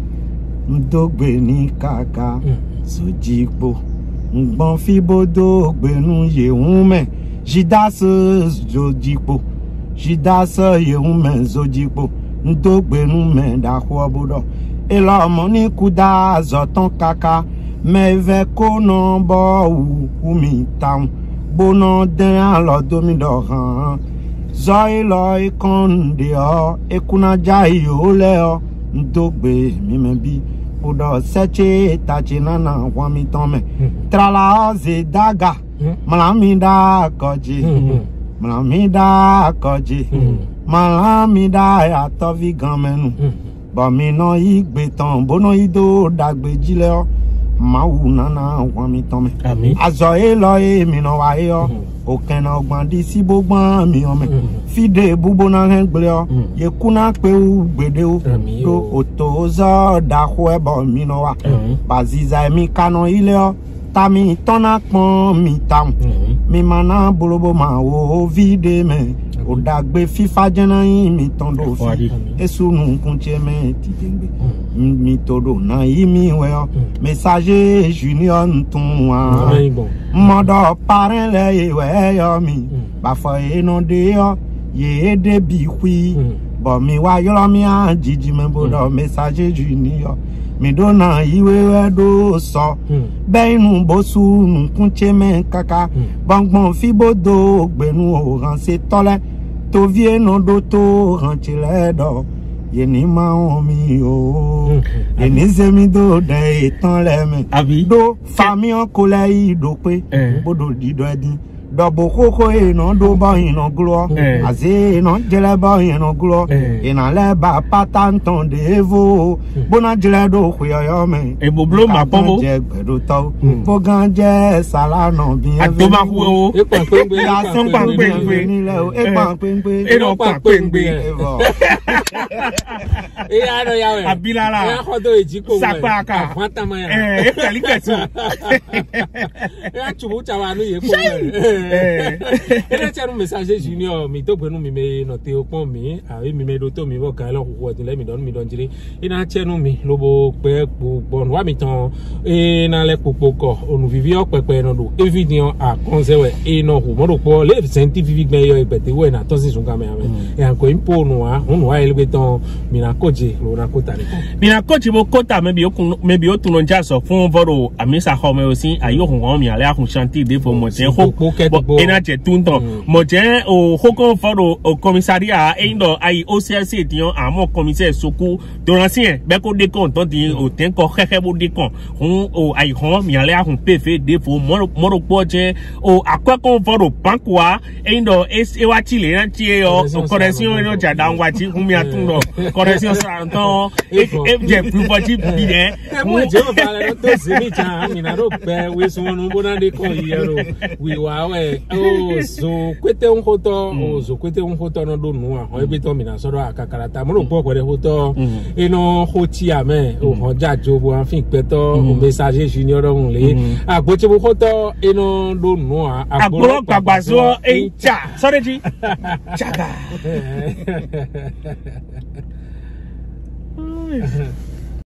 Ndogbe ni kaka sojipo ngbon fi bodo gbenu yehun me jidas zojipo jidas yehun me zojipo ndogbenu me da kwobodo elo mo ni kuda zoton kaka me ve ko no bo wu mi town bono den lo domi do han zoi lo ikonde o ekuna jai o le o ndogbe mi me bi Udo seche tachi nana wami tome Trala ze daga Malamida koji Malamida koji Malamida ya tovi gamenu Bami no igbe ton Bono ido dagbe jile o Mawu nana wami tome Azo e lo e mino wa e o Okena ogbandi si bogban mi ome Fide bubo na hengle o Ye kuna pe u gbede o Do oto zo da huebo mino wa Baziza mi kano ile o Tami tona pon mi tam Mi mana bolobo ma o vide me O dagbe fifa jena yin mi tondo fi Esu nun kunche me ti jengbe Mi todo na yi mi we o Message junior ntun wa Modo parent le we yo mi Bafo e no de yo Ye de bi hui Bo mi wa yo mi a jiji me bodo message junior Mi do na iwe we do so Beinu bosu nun kunche me kaka Bongbon fi bodo gbenu o ran se tole To vie no do to ran chile do Ye ni ma on mi o Ye ni se mi do de etan le me Do fami an kole yi do pe Bodo di do edin Double cocoa in on do boy in on glow. As in on jelly boy in on glow. In a leba patanton de evo. Bona geledo huyome. E boblo ma pombo. Boganje salano bien. Atoma huo. E pangpengbe. Ya son pangpengbe ni le o. E pangpengbe. E no pangpengbe. E ano yawe. Abilala. E akodo ejiko. Sapaka. Akwanta maya. Eh, e peli kesu. E achubu chawanu ye ko. Eh. E chanu message junior mi to penu mi me no te opon mi. Awi mi me do to mi wo kan lo ko ti le mi don mi don jire. E na chenu mi lobo pe gbon wa mi tan e na le popoko onu vivi opepe no do evident a konsewe e no ho mo do po le scientific gbe yo ipete we na to si sun kame ame e an ko impo nu wa unu wa ele beton mi na koje lo na kota re mi na koje mo kota maybe o maybe o tun no ja so fun voro amisa ho me o sin ayo hun won mi ale a hun chanti de fo mo je ho e na je tun ton mo je o ho kon voro o commissariat e ndo ai O C S dion amo commissaire soku doransien be ko de kon ton di o ten ko xexe bo de kon hun o ai hon mi ale a hun pf de fo mo mo po je o akwa kon voro bankwa e ndo e wa ti le ran ti e o correction no ja dan wa ti hun mi atun do correction sa ton e je plus body bi den e mo je mo ba le to se mi cha mi na ro pe we so no bo na de kon yero we wa we o so kwete un hoto o so kwete un hoto no do nu a o bi to mi na so do akakarata mo ro po ko de hoto e no ho ti ame o ho ja jo bo an fin pe to o message junior on le agbo ti bo hoto e no do nu a agbo gbagba so e cha sorry ji chaga